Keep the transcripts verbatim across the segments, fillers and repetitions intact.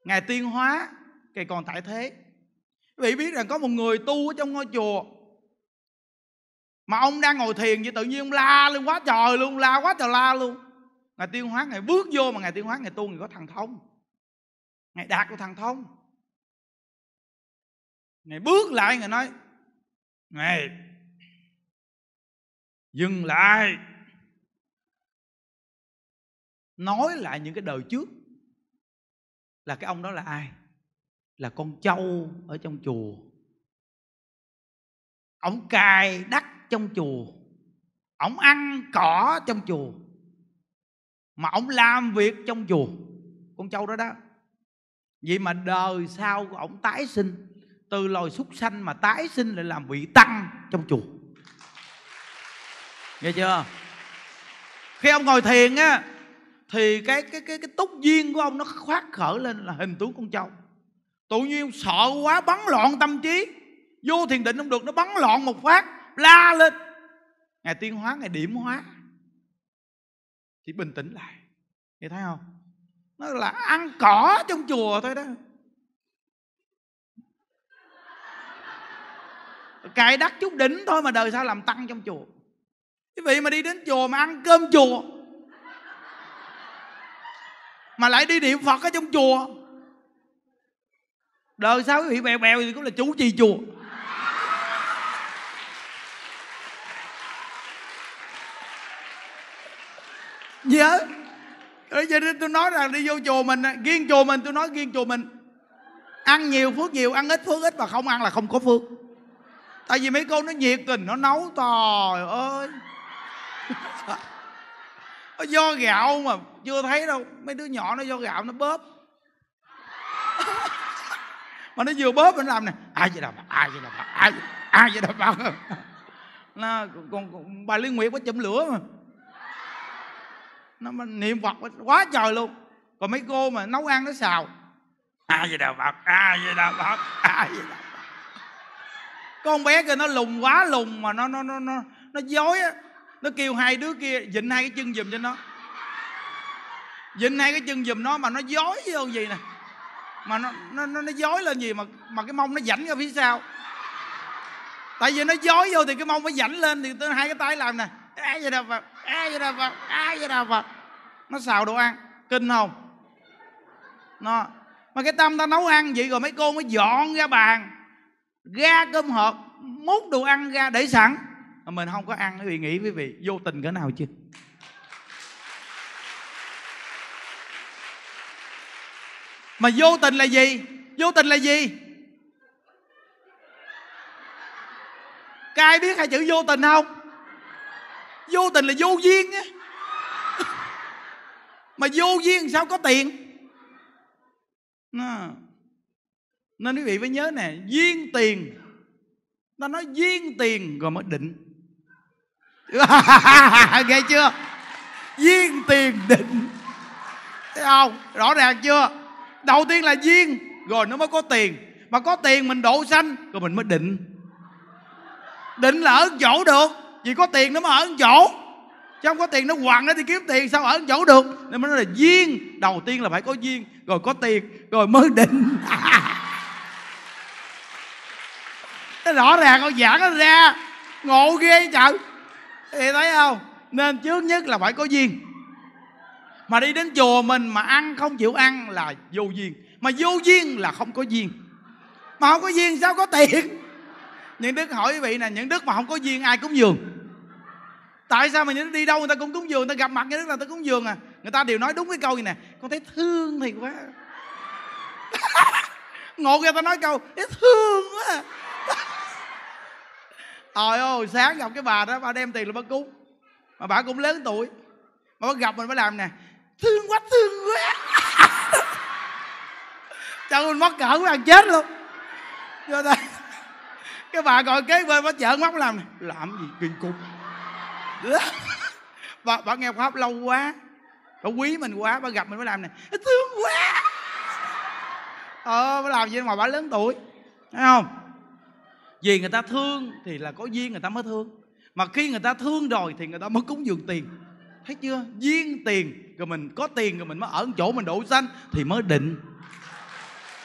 Ngài tiên hóa, Ngài còn tại thế. Quý vị biết rằng có một người tu ở trong ngôi chùa mà ông đang ngồi thiền vậy tự nhiên ông la luôn quá trời luôn, la quá trời la luôn. Ngài tiên hóa, Ngài bước vô mà Ngài tiên hóa, Ngài tu, Ngài có thần thông, Ngài đạt được thần thông. Ngài bước lại, Ngài nói: Ngài dừng lại, nói lại những cái đời trước. Là cái ông đó là ai? Là con trâu ở trong chùa. Ông cài đất trong chùa, ông ăn cỏ trong chùa, mà ông làm việc trong chùa. Con trâu đó đó. Vậy mà đời sau của ông tái sinh, từ loài súc sanh mà tái sinh lại làm vị tăng trong chùa. Nghe chưa? Khi ông ngồi thiền á, thì cái cái cái cái túc duyên của ông nó khoát khởi lên là hình tướng con trâu. Tự nhiên sợ quá, bắn loạn tâm trí, vô thiền định không được, nó bắn loạn một phát, la lên. Ngài tiên hóa, Ngài điểm hóa thì bình tĩnh lại. Nghe thấy không? Nó là ăn cỏ trong chùa thôi đó, cài đất chút đỉnh thôi mà đời sau làm tăng trong chùa. Quý vị mà đi đến chùa mà ăn cơm chùa, mà lại đi niệm Phật ở trong chùa, đời sau quý vị bèo bèo thì cũng là chủ trì chùa. Nhớ, cho nên tôi nói rằng đi vô chùa mình, riêng chùa mình, tôi nói riêng chùa mình, ăn nhiều phước nhiều, ăn ít phước ít, mà không ăn là không có phước. Tại vì mấy cô nó nhiệt tình, nó nấu, trời ơi, nó do gạo mà chưa thấy đâu. Mấy đứa nhỏ nó do gạo nó bóp, mà nó vừa bóp nó làm nè, ai vậy đâu, ai vậy đâu, ai ai vậy đâu. Nó còn, còn bà Liên Nguyệt có chụm lửa mà, nó mà niệm Phật quá trời luôn. Còn mấy cô mà nấu ăn nó xào, ai vậy đâu Phật, ai vậy đâu Phật, ai vậy đâu. Con bé kia nó lùng quá lùng mà nó nó nó nó nó dối á, nó kêu hai đứa kia vịn hai cái chân giùm cho nó, vịn hai cái chân giùm nó, mà nó dối vô gì nè, mà nó nó nó, nó dối lên gì mà mà cái mông nó vảnh ra phía sau. Tại vì nó dối vô thì cái mông nó vảnh lên, thì hai cái tay làm nè, ai vậy đâu Phật, ai vậy đâu Phật, ai vậy đâu Phật. Nó xào đồ ăn kinh không? Nó mà cái tâm ta nấu ăn vậy, rồi mấy cô mới dọn ra bàn, ra cơm hộp, múc đồ ăn ra để sẵn, mà mình không có ăn. Quý vị nghĩ quý vị vô tình cỡ nào chưa? Mà vô tình là gì? Vô tình là gì? Các ai biết hai chữ vô tình không? Vô tình là vô duyên á. Mà vô duyên sao có tiền? Nên quý vị phải nhớ nè, duyên tiền. Ta nói duyên tiền rồi mới định. Nghe chưa? Duyên tiền định, thấy không? Rõ ràng chưa? Đầu tiên là duyên, rồi nó mới có tiền. Mà có tiền mình độ sanh, rồi mình mới định. Định là ở chỗ được, vì có tiền nó mới ở chỗ, chứ không có tiền nó quằn nó thì kiếm tiền sao ở chỗ được. Nên mới nói là duyên. Đầu tiên là phải có duyên, rồi có tiền, rồi mới định. Nó rõ ràng con giảng nó ra ngộ ghê trời. Thì thấy không? Nên trước nhất là phải có duyên. Mà đi đến chùa mình mà ăn không chịu ăn là vô duyên. Mà vô duyên là không có duyên. Mà không có duyên sao có tiền? Những đức hỏi quý vị nè, những đức mà không có duyên ai cúng dường? Tại sao mà những đức đi đâu người ta cũng cúng dường? Người ta gặp mặt những đức là người ta cúng dường à. Người ta đều nói đúng cái câu gì nè, con thấy thương thì quá. Ngộ ra ta nói câu thấy thương quá. Trời ơi, sáng gặp cái bà đó, bà đem tiền là bà cúng. Mà bà cũng lớn tuổi, mà bà gặp mình phải làm nè, thương quá, thương quá. Cho mình mắc cỡ quá, chết luôn. Cho ta cái bà gọi kế bên bà trợn mắt làm nè, làm gì kỳ cục. bà, bà nghe pháp lâu quá, bà quý mình quá, bà gặp mình phải làm nè, thương quá. Ờ, bà làm gì mà bà lớn tuổi, thấy không? Vì người ta thương thì là có duyên người ta mới thương. Mà khi người ta thương rồi thì người ta mới cúng dường tiền. Thấy chưa? Duyên tiền, rồi mình có tiền rồi mình mới ở chỗ mình độ sanh thì mới định.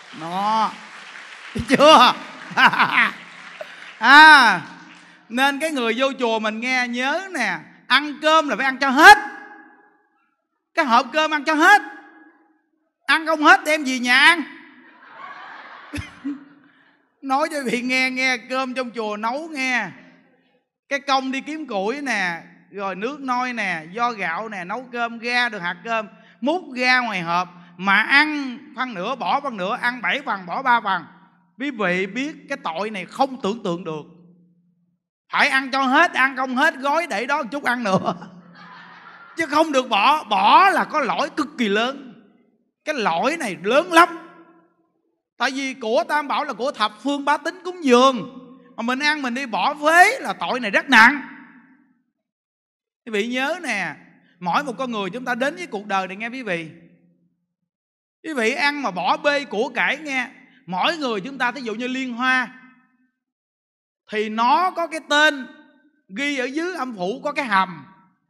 Nó thấy chưa? À, nên cái người vô chùa mình nghe nhớ nè, ăn cơm là phải ăn cho hết. Cái hộp cơm ăn cho hết. Ăn không hết đem về nhà ăn. Nói cho vị nghe nghe, cơm trong chùa nấu nghe, cái công đi kiếm củi nè, rồi nước nôi nè, vo gạo nè, nấu cơm ra được hạt cơm, múc ra ngoài hộp. Mà ăn phân nửa bỏ phân nửa, ăn bảy phần bỏ ba phần. Quý vị biết cái tội này không tưởng tượng được. Phải ăn cho hết, ăn không hết gói để đó một chút ăn nữa. Chứ không được bỏ. Bỏ là có lỗi cực kỳ lớn. Cái lỗi này lớn lắm. Tại vì của Tam Bảo là của thập phương bá tính cúng dường, mà mình ăn mình đi bỏ phế là tội này rất nặng. Quý vị nhớ nè, mỗi một con người chúng ta đến với cuộc đời này nghe quý vị, quý vị ăn mà bỏ bê của cải nghe. Mỗi người chúng ta, thí dụ như Liên Hoa, thì nó có cái tên ghi ở dưới âm phủ có cái hầm.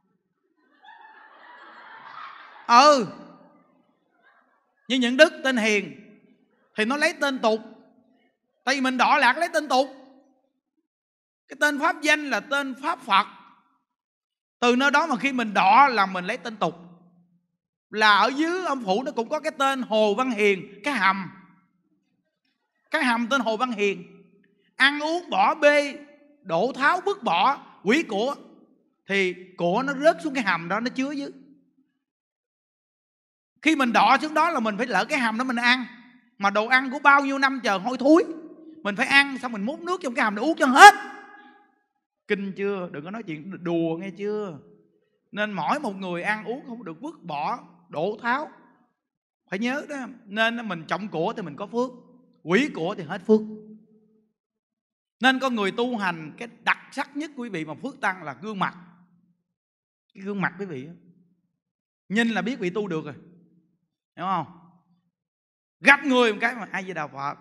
Ừ. Như những Đức tên Hiền thì nó lấy tên tục. Tại vì mình đọa lạc lấy tên tục. Cái tên pháp danh là tên Pháp Phật. Từ nơi đó mà khi mình đọa là mình lấy tên tục. Là ở dưới âm phủ nó cũng có cái tên Hồ Văn Hiền, cái hầm. Cái hầm tên Hồ Văn Hiền. Ăn uống bỏ bê, đổ tháo vứt bỏ, quỷ của, thì của nó rớt xuống cái hầm đó, nó chứa dưới. Khi mình đọa xuống đó là mình phải lỡ cái hầm đó mình ăn. Mà đồ ăn của bao nhiêu năm chờ hôi thối, mình phải ăn xong mình múc nước trong cái hầm để uống cho hết. Kinh chưa? Đừng có nói chuyện đùa nghe chưa? Nên mỗi một người ăn uống không được vứt bỏ, đổ tháo. Phải nhớ đó. Nên mình trọng của thì mình có phước, quỷ của thì hết phước. Nên con người tu hành, cái đặc sắc nhất quý vị mà phước tăng là gương mặt. Cái gương mặt quý vị nhìn là biết vị tu được rồi, hiểu không? Gặp người một cái mà A Di Đà Phật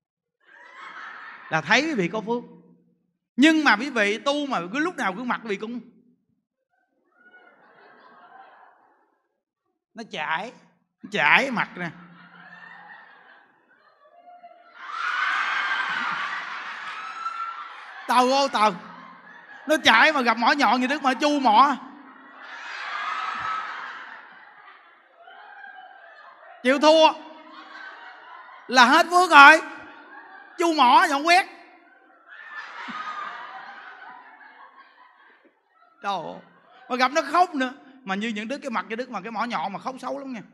là thấy quý vị có phước. Nhưng mà quý vị tu mà cứ lúc nào gương mặt quý vị cũng nó chảy, nó chảy mặt nè. Tàu ô tàu, nó chảy mà gặp mỏ nhọn gì Đức mà chu mỏ. Chịu thua là hết phước rồi. Chu mỏ nhọn quét. Trời ơi, mà gặp nó khóc nữa. Mà như những đứa cái mặt cái Đức mà cái mỏ nhọn mà khóc xấu lắm nha.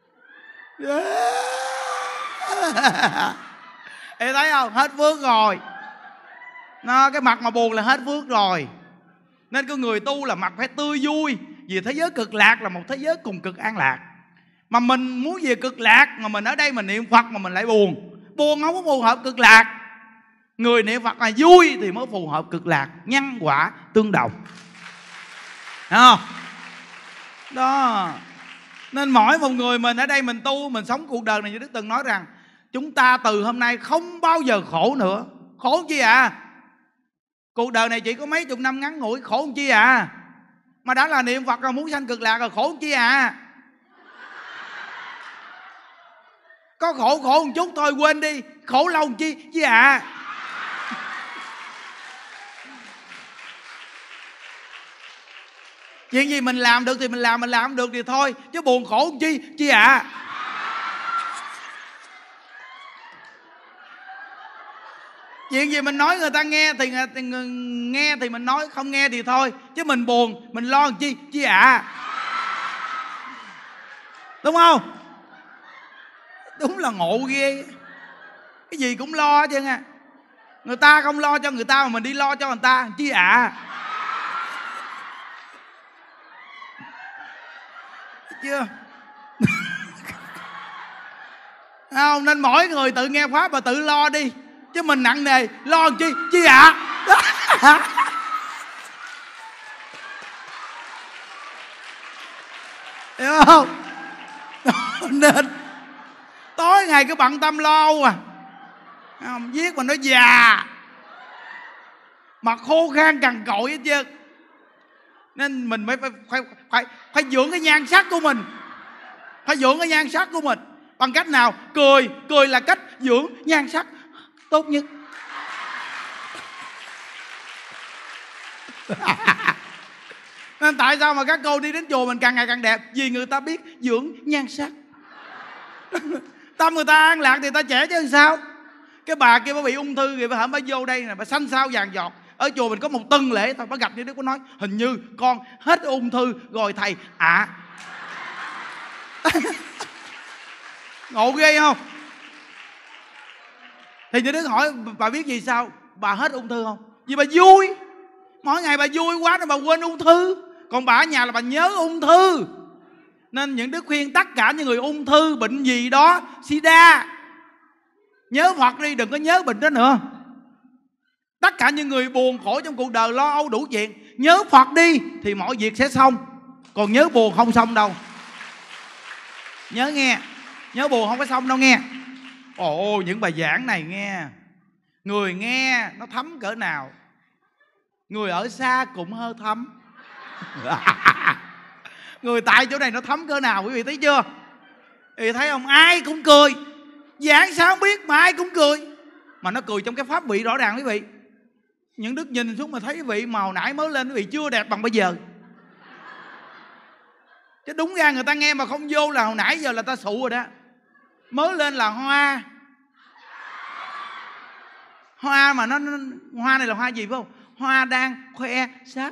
Em thấy không? Hết phước rồi. Nó, cái mặt mà buồn là hết phước rồi. Nên cái người tu là mặt phải tươi vui. Vì thế giới cực lạc là một thế giới cùng cực an lạc. Mà mình muốn về cực lạc mà mình ở đây mình niệm Phật mà mình lại buồn. Buồn không có phù hợp cực lạc. Người niệm Phật là vui thì mới phù hợp cực lạc. Nhân quả tương đồng. Thấy không? Đó. Nên mỗi một người mình ở đây mình tu, mình sống cuộc đời này như Đức từng nói rằng chúng ta từ hôm nay không bao giờ khổ nữa. Khổ chi à? Cuộc đời này chỉ có mấy chục năm ngắn ngủi, khổ chi à? Mà đã là niệm Phật rồi, muốn sanh cực lạc rồi, khổ chi à? Có khổ khổ một chút thôi quên đi, khổ lâu chi chi à? Chuyện gì mình làm được thì mình làm, mình làm không được thì thôi. Chứ buồn khổ chi chi à? Chuyện gì mình nói người ta nghe thì, thì nghe thì mình nói, không nghe thì thôi. Chứ mình buồn, mình lo chi chi à? Đúng không? Đúng là ngộ ghê. Cái gì cũng lo chứ nha. Người ta không lo cho người ta mà mình đi lo cho người ta chi à? Chưa? Không, nên mỗi người tự nghe pháp và tự lo đi. Chứ mình nặng nề lo chi chi ạ? À? Hiểu không? Nên tối ngày cứ bận tâm lo à. Không, viết mà nó già, mặt khô khan cằn cội hết trơn. Nên mình phải phải phải phải, phải dưỡng cái nhan sắc của mình. Phải dưỡng cái nhan sắc của mình. Bằng cách nào? Cười. Cười là cách dưỡng nhan sắc tốt nhất. Nên tại sao mà các cô đi đến chùa mình càng ngày càng đẹp? Vì người ta biết dưỡng nhan sắc. Tâm người ta an lạc thì ta trẻ chứ sao. Cái bà kia bà bị ung thư rồi bà hả, bà vô đây nè, bà xanh xao vàng giọt. Ở chùa mình có một tân lễ thôi, bà gặp như Đức có nói hình như con hết ung thư rồi thầy ạ. À. Ngộ ghê không? Thì như Đức hỏi bà biết gì sao bà hết ung thư không? Vì bà vui. Mỗi ngày bà vui quá nên bà quên ung thư. Còn bà ở nhà là bà nhớ ung thư. Nên những Đức khuyên tất cả những người ung thư, bệnh gì đó, sida, nhớ Phật đi, đừng có nhớ bệnh đó nữa. Tất cả những người buồn khổ trong cuộc đời, lo âu đủ chuyện, nhớ Phật đi thì mọi việc sẽ xong. Còn nhớ buồn không xong đâu. Nhớ nghe, nhớ buồn không có xong đâu nghe. Ồ, những bài giảng này nghe, người nghe nó thấm cỡ nào. Người ở xa cũng hơi thấm. Người tại chỗ này nó thấm cỡ nào quý vị thấy chưa? Quý vị thấy không? Ai cũng cười. Giảng sao không biết mà ai cũng cười. Mà nó cười trong cái pháp vị rõ ràng quý vị. Những Đức nhìn xuống mà thấy quý vị màu nãy mới lên quý vị chưa đẹp bằng bây giờ. Chứ đúng ra người ta nghe mà không vô là hồi nãy giờ là ta sụ rồi đó. Mới lên là hoa. Hoa mà nó, nó hoa này là hoa gì phải không? Hoa đang khoe sắc.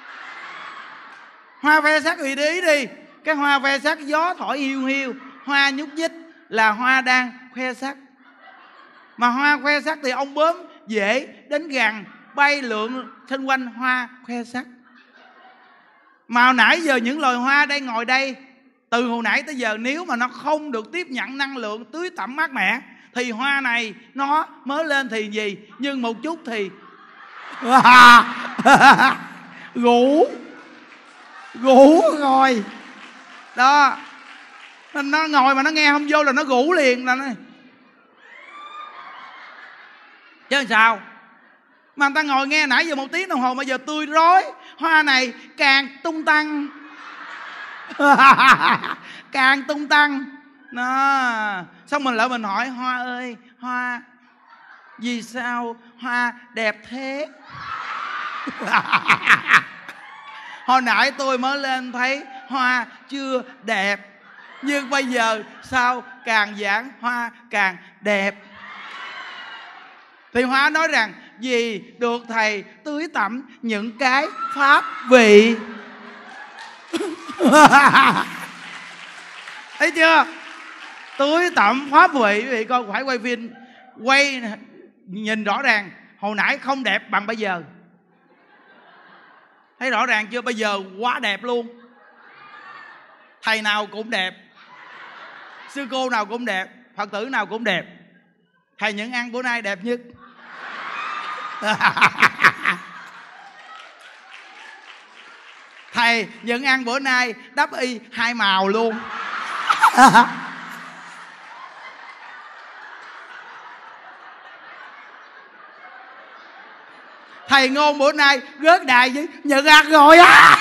Hoa khoe sắc thì để ý đi. Cái hoa khoe sắc gió thổi hiu hiu, hoa nhúc nhích là hoa đang khoe sắc. Mà hoa khoe sắc thì ông bướm dễ đến gần, bay lượn xung quanh hoa khoe sắc. Mà hồi nãy giờ những loài hoa đang ngồi đây, từ hồi nãy tới giờ nếu mà nó không được tiếp nhận năng lượng tưới tẩm mát mẻ thì hoa này nó mới lên thì gì, nhưng một chút thì ngủ ngủ rồi đó. Nó ngồi mà nó nghe không vô là nó ngủ liền là nó... chứ sao. Mà người ta ngồi nghe nãy giờ một tiếng đồng hồ mà giờ tươi rói. Hoa này càng tung tăng. Càng tung tăng đó. Xong mình lại mình hỏi hoa ơi, hoa vì sao hoa đẹp thế? Hồi nãy tôi mới lên thấy hoa chưa đẹp, nhưng bây giờ sao càng giảng hoa càng đẹp. Thì hoa nói rằng vì được thầy tưới tẩm những cái pháp vị. Thấy chưa? Tưới tẩm pháp vị. Quý vị coi phải quay phim, quay nhìn rõ ràng. Hồi nãy không đẹp bằng bây giờ. Thấy rõ ràng chưa? Bây giờ quá đẹp luôn. Thầy nào cũng đẹp, sư cô nào cũng đẹp, Phật tử nào cũng đẹp. Thầy Những Ăn bữa nay đẹp nhất. Thầy Những Ăn bữa nay đắp y hai màu luôn. Thầy Ngôn bữa nay rớt đài với Nhận Ăn rồi á.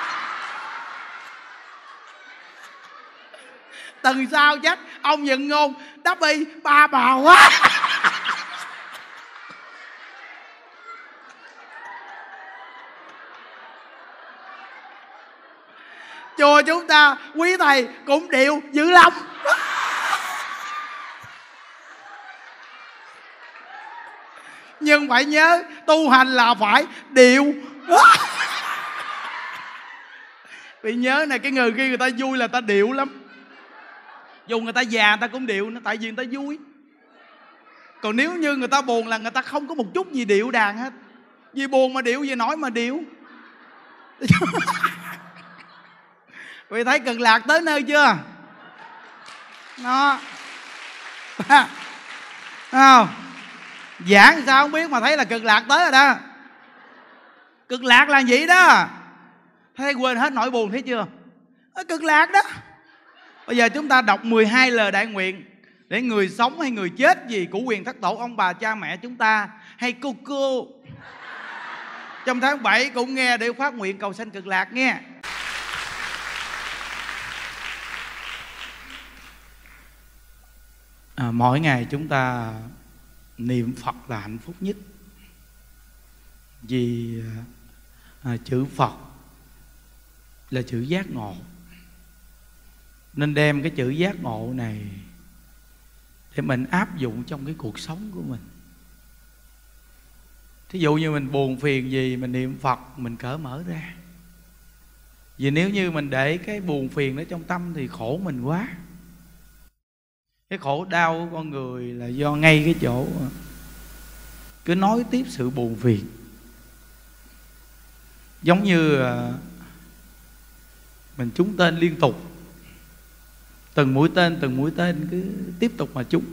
Tuần sau chắc ông Nhận Ngôn đắp y ba màu quá. Chùa chúng ta quý thầy cũng điệu dữ lắm. Nhưng phải nhớ tu hành là phải điệu. Vì nhớ này, cái người kia người ta vui là ta điệu lắm. Dù người ta già người ta cũng điệu nữa, tại vì người ta vui. Còn nếu như người ta buồn là người ta không có một chút gì điệu đàn hết. Vì buồn mà điệu, vì nổi mà điệu. Vì thấy Cực Lạc tới nơi chưa? Nó không? Giảng sao không biết mà thấy là Cực Lạc tới rồi đó. Cực Lạc là gì đó. Thấy quên hết nỗi buồn thấy chưa? Cực Lạc đó. Bây giờ chúng ta đọc mười hai lời đại nguyện để người sống hay người chết gì của quyền thất tổ ông bà cha mẹ chúng ta hay cô cô trong tháng bảy cũng nghe để phát nguyện cầu sanh Cực Lạc nghe. à, mỗi ngày chúng ta niệm Phật là hạnh phúc nhất. Vì à, chữ Phật là chữ giác ngộ, nên đem cái chữ giác ngộ này để mình áp dụng trong cái cuộc sống của mình. Thí dụ như mình buồn phiền gì, mình niệm Phật, mình cởi mở ra. Vì nếu như mình để cái buồn phiền đó trong tâm thì khổ mình quá. Cái khổ đau của con người là do ngay cái chỗ cứ nói tiếp sự buồn phiền. Giống như mình trúng tên liên tục, từng mũi tên từng mũi tên cứ tiếp tục mà trúng.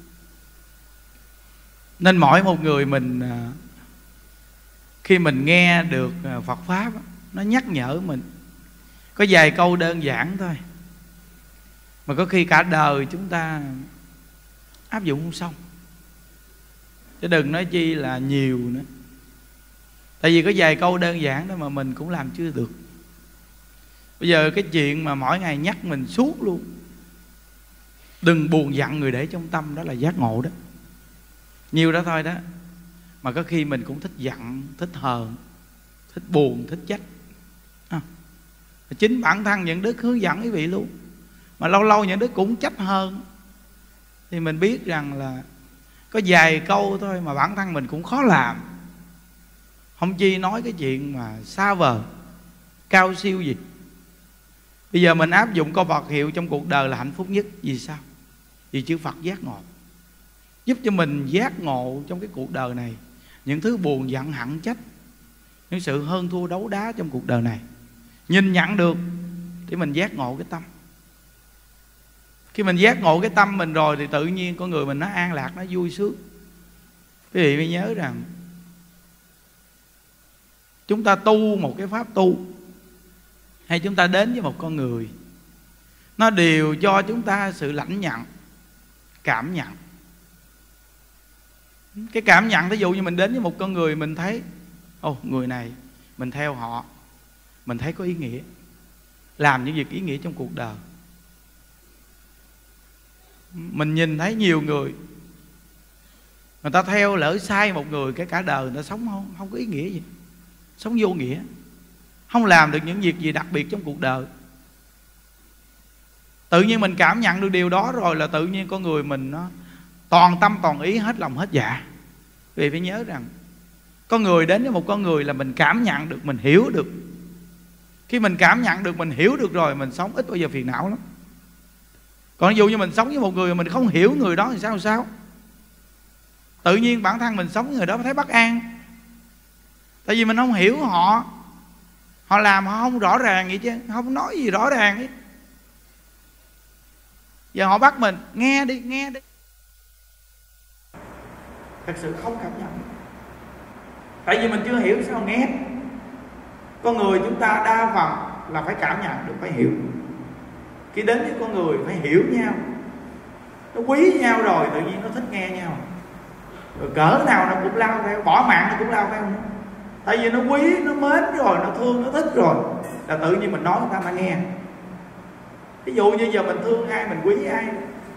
Nên mỗi một người mình khi mình nghe được Phật Pháp, nó nhắc nhở mình có vài câu đơn giản thôi, mà có khi cả đời chúng ta áp dụng không xong, chứ đừng nói chi là nhiều nữa. Tại vì có vài câu đơn giản đó mà mình cũng làm chưa được. Bây giờ cái chuyện mà mỗi ngày nhắc mình suốt luôn, đừng buồn giận người để trong tâm, đó là giác ngộ đó. Nhiều đó thôi đó. Mà có khi mình cũng thích giận, thích hờn, thích buồn, thích trách à. Chính bản thân những đức hướng dẫn quý vị luôn. Mà lâu lâu những đức cũng trách hơn, thì mình biết rằng là có vài câu thôi mà bản thân mình cũng khó làm, không chi nói cái chuyện mà xa vời cao siêu gì. Bây giờ mình áp dụng câu Phật hiệu trong cuộc đời là hạnh phúc nhất. Vì sao? Vì chữ Phật giác ngộ, giúp cho mình giác ngộ trong cái cuộc đời này. Những thứ buồn giận hận trách, những sự hơn thua đấu đá trong cuộc đời này, nhìn nhận được để mình giác ngộ cái tâm. Khi mình giác ngộ cái tâm mình rồi thì tự nhiên con người mình nó an lạc, nó vui sướng. Quý vị phải nhớ rằng chúng ta tu một cái pháp tu, hay chúng ta đến với một con người, nó đều cho chúng ta sự lãnh nhận, cảm nhận. Cái cảm nhận, ví dụ như mình đến với một con người, mình thấy ồ, người này mình theo họ, mình thấy có ý nghĩa, làm những việc ý nghĩa trong cuộc đời. Mình nhìn thấy nhiều người, người ta theo lỡ sai một người, cái cả đời người ta sống không, không có ý nghĩa gì, sống vô nghĩa, không làm được những việc gì đặc biệt trong cuộc đời. Tự nhiên mình cảm nhận được điều đó rồi là tự nhiên con người mình nó toàn tâm toàn ý, hết lòng hết dạ. Vì phải nhớ rằng con người đến với một con người là mình cảm nhận được, mình hiểu được. Khi mình cảm nhận được, mình hiểu được rồi, mình sống ít bao giờ phiền não lắm. Còn ví dụ như mình sống với một người mà mình không hiểu người đó thì sao sao? Tự nhiên bản thân mình sống với người đó thấy bất an. Tại vì mình không hiểu họ, họ làm họ không rõ ràng vậy chứ, không nói gì rõ ràng ấy. Giờ họ bắt mình nghe đi, nghe đi, thật sự không cảm nhận. Tại vì mình chưa hiểu sao nghe. Con người chúng ta đa phần là phải cảm nhận được, phải hiểu. Khi đến với con người phải hiểu nhau, nó quý nhau rồi tự nhiên nó thích nghe nhau. Rồi cỡ nào nó cũng lao theo, bỏ mạng nó cũng lao theo. Tại vì nó quý, nó mến rồi, nó thương, nó thích rồi, là tự nhiên mình nói người ta mà nghe. Ví dụ như giờ mình thương ai, mình quý ai,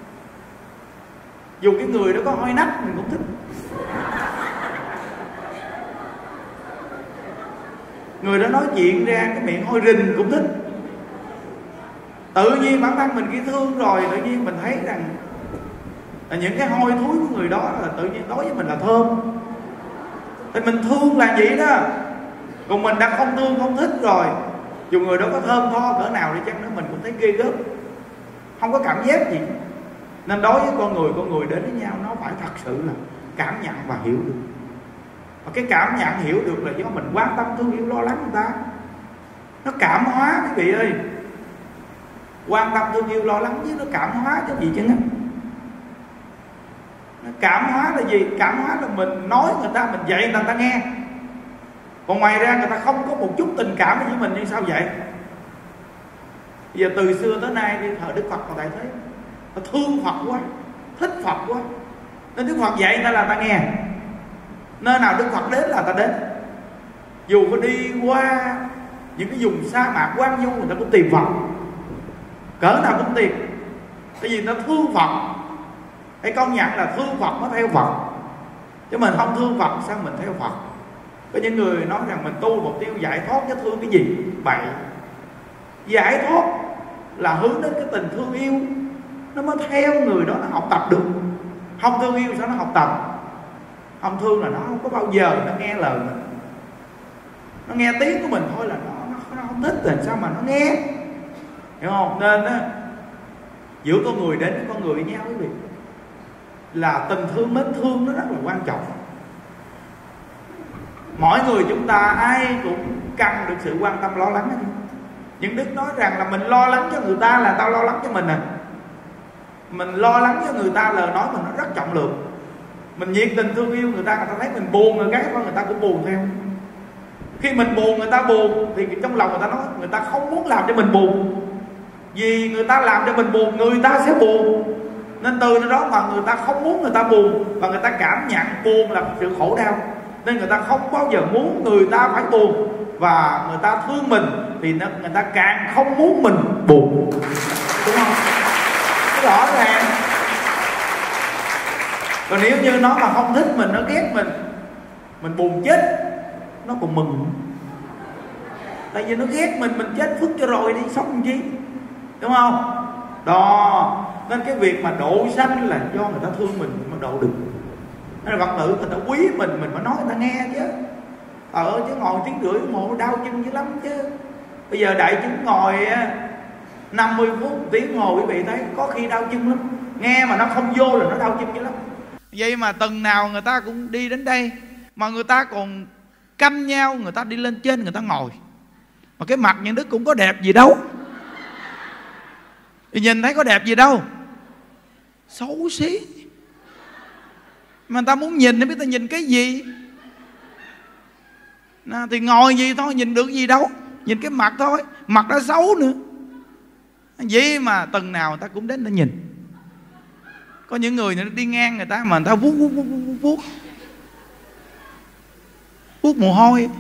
dù cái người đó có hôi nách mình cũng thích. Người đó nói chuyện ra cái miệng hôi rình cũng thích. Tự nhiên bản thân mình khi thương rồi, tự nhiên mình thấy rằng là những cái hôi thối của người đó là tự nhiên đối với mình là thơm. Thì mình thương là vậy đó. Còn mình đã không thương, không thích rồi, dù người đó có thơm tho cỡ nào đi chăng nữa mình cũng thấy ghê gớm, không có cảm giác gì. Nên đối với con người, con người đến với nhau nó phải thật sự là cảm nhận và hiểu được. Và cái cảm nhận hiểu được là do mình quan tâm, thương yêu, lo lắng người ta. Nó cảm hóa quý vị ơi. Quan tâm, thương yêu, lo lắng chứ nó cảm hóa chứ gì chứ á. Nó cảm hóa là gì? Cảm hóa là mình nói người ta, mình dạy người ta, người ta nghe. Còn ngoài ra người ta không có một chút tình cảm với mình, như sao vậy? Bây giờ từ xưa tới nay đi thờ Đức Phật mà tại thế, ta thương Phật quá, thích Phật quá, nên Đức Phật dạy người ta là ta nghe. Nơi nào Đức Phật đến là ta đến. Dù có đi qua những cái vùng sa mạc hoang vu, người ta cũng tìm Phật, cỡ nào cũng tìm. Tại vì người ta thương Phật, Hãy công nhận là thương Phật mới theo Phật, chứ mình không thương Phật sao mình theo Phật. Có những người nói rằng mình tu mục tiêu giải thoát chứ thương cái gì? Bậy. Giải thoát là hướng đến cái tình thương yêu, nó mới theo người đó, nó học tập được. Không thương yêu sao nó học tập? Không thương là nó không có bao giờ nó nghe lời mình. Nó nghe tiếng của mình thôi là nó, nó, nó không thích thì sao mà nó nghe, hiểu không? Nên á, giữa con người đến với con người với nhau quý vị, là tình thương mến thương nó rất là quan trọng. Mỗi người chúng ta ai cũng cần được sự quan tâm lo lắng hết. Nhưng Đức nói rằng là mình lo lắng cho người ta là tao lo lắng cho mình à. Mình lo lắng cho người ta, lời nói mình nó rất trọng lượng. Mình nhiệt tình thương yêu người ta, người ta thấy mình buồn người cái người ta cũng buồn theo. Khi mình buồn người ta buồn thì trong lòng người ta nói người ta không muốn làm cho mình buồn, vì người ta làm cho mình buồn người ta sẽ buồn. Nên từ đó mà người ta không muốn người ta buồn, và người ta cảm nhận buồn là sự khổ đau, nên người ta không bao giờ muốn người ta phải buồn. Và người ta thương mình thì người ta càng không muốn mình buồn, đúng không? Cái rõ ràng. Còn nếu như nó mà không thích mình, nó ghét mình, mình buồn chết, nó còn mừng. Tại vì nó ghét mình, mình chết phức cho rồi đi, sống làm chi, đúng không? Đó. Nên cái việc mà độ sanh là do người ta thương mình mà độ được. Nên là Phật tử người ta quý mình, mình phải nói người ta nghe chứ. Ờ chứ ngồi tiếng rưỡi mộ đau chân dữ lắm chứ. Bây giờ đại chúng ngồi năm mươi phút, một tiếng ngồi, quý vị thấy có khi đau chân lắm. Nghe mà nó không vô là nó đau chân dữ lắm. Vậy mà tuần nào người ta cũng đi đến đây, mà người ta còn canh nhau, người ta đi lên trên người ta ngồi. Mà cái mặt những Đức cũng có đẹp gì đâu, thì nhìn thấy có đẹp gì đâu, xấu xí. Mà người ta muốn nhìn thì biết ta nhìn cái gì. À, thì ngồi gì thôi, nhìn được gì đâu, nhìn cái mặt thôi, mặt đã xấu nữa. Vậy mà tuần nào người ta cũng đến để nhìn. Có những người nó đi ngang người ta mà người ta vuốt vuốt vuốt vuốt vuốt vuốt mồ hôi,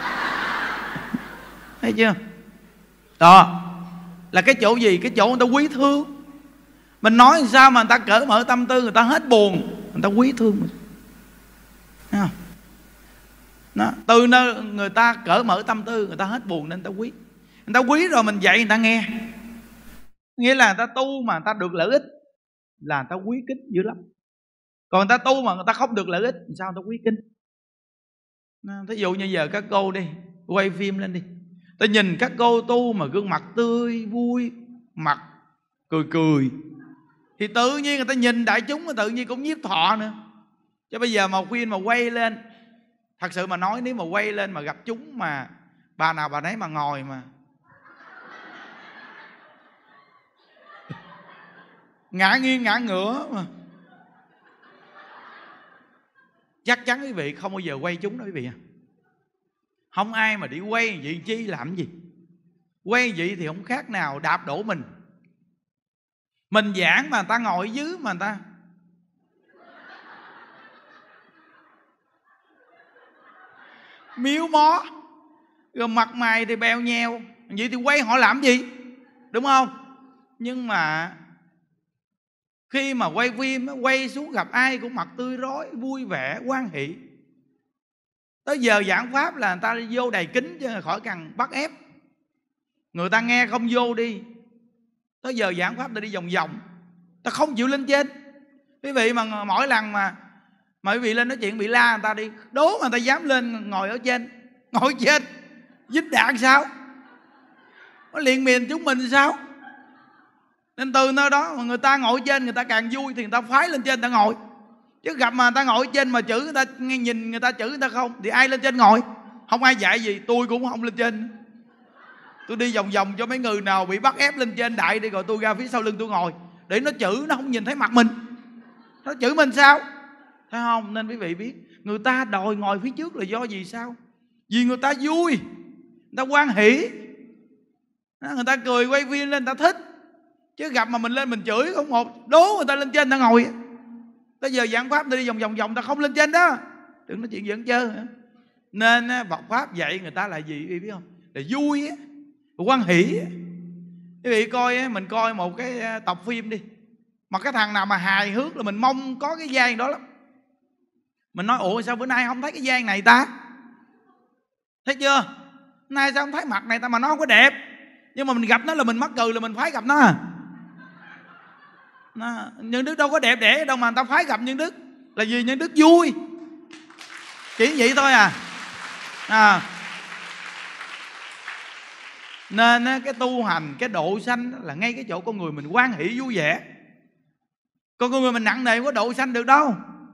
thấy chưa? Đó là cái chỗ gì? Cái chỗ người ta quý thương. Mình nói sao mà người ta cởi mở tâm tư, người ta hết buồn, người ta quý thương mình. Thấy không? Đó. Từ nơi người ta cởi mở tâm tư, người ta hết buồn nên người ta quý. Người ta quý rồi mình dạy người ta nghe. Nghĩa là người ta tu mà người ta được lợi ích là người ta quý kính dữ lắm. Còn người ta tu mà người ta không được lợi ích thì sao người ta quý kính? Thí dụ như giờ các cô đi, quay phim lên đi, ta nhìn các cô tu mà gương mặt tươi vui, mặt cười cười, thì tự nhiên người ta nhìn đại chúng mà tự nhiên cũng nhiếp thọ nữa. Chứ bây giờ mà khuyên mà quay lên, thật sự mà nói, nếu mà quay lên mà gặp chúng mà bà nào bà nấy mà ngồi mà ngã nghiêng ngã ngửa mà, chắc chắn quý vị không bao giờ quay chúng đó quý vị à. Không ai mà đi quay vậy chi làm gì. Quay vậy thì không khác nào đạp đổ mình. Mình giảng mà người ta ngồi dưới mà người ta miếu mó, rồi mặt mày thì bèo nheo, vậy thì quay họ làm gì, đúng không? Nhưng mà khi mà quay phim, quay xuống gặp ai cũng mặt tươi rói, vui vẻ, hoan hỷ. Tới giờ giảng pháp là người ta vô đầy kính chứ khỏi cần bắt ép. Người ta nghe không vô đi. Tới giờ giảng pháp ta đi vòng vòng, ta không chịu lên trên. Quý vị mà mỗi lần mà mà quý vị lên nói chuyện bị la người ta đi, đố mà người ta dám lên ngồi ở trên. Ngồi trên dính đạn sao? Nó liền miền chúng mình sao? Nên từ nơi đó mà người ta ngồi trên người ta càng vui thì người ta phái lên trên người ta ngồi. Chứ gặp mà người ta ngồi trên mà chửi người ta, nghe nhìn người ta chửi người ta không, thì ai lên trên ngồi? Không ai dạy gì, tôi cũng không lên trên. Tôi đi vòng vòng cho mấy người nào bị bắt ép lên trên đại đi, rồi tôi ra phía sau lưng tôi ngồi, để nó chửi, nó không nhìn thấy mặt mình. Nó chửi mình sao? Thấy không? Nên quý vị biết, người ta đòi ngồi phía trước là do gì sao? Vì người ta vui, người ta hoan hỷ, người ta cười quay phim lên người ta thích. Chứ gặp mà mình lên mình chửi không một, đố người ta lên trên người ta ngồi. Tới giờ giảng pháp ta đi vòng vòng vòng ta không lên trên đó, đừng nói chuyện giỡn chơi. Nên Phật pháp dạy người ta là gì quý vị biết không? Là vui á, hoan hỷ. Quý vị coi mình coi một cái tập phim đi, Mà cái thằng nào mà hài hước là mình mong có cái gian đó lắm. Mình nói ủa sao bữa nay không thấy cái gian này ta? Thấy chưa? Nay sao không thấy mặt này ta? Mà nó không có đẹp, nhưng mà mình gặp nó là mình mắc cười, là mình phái gặp nó à. Nó, Nhân Đức đâu có đẹp đẽ đâu mà người ta phái gặp Nhân Đức. Là vì Nhân Đức vui, chỉ vậy thôi à, à. Nên cái tu hành, cái độ sanh là ngay cái chỗ con người mình hoan hỷ vui vẻ. Còn con người mình nặng nề không có độ sanh được đâu.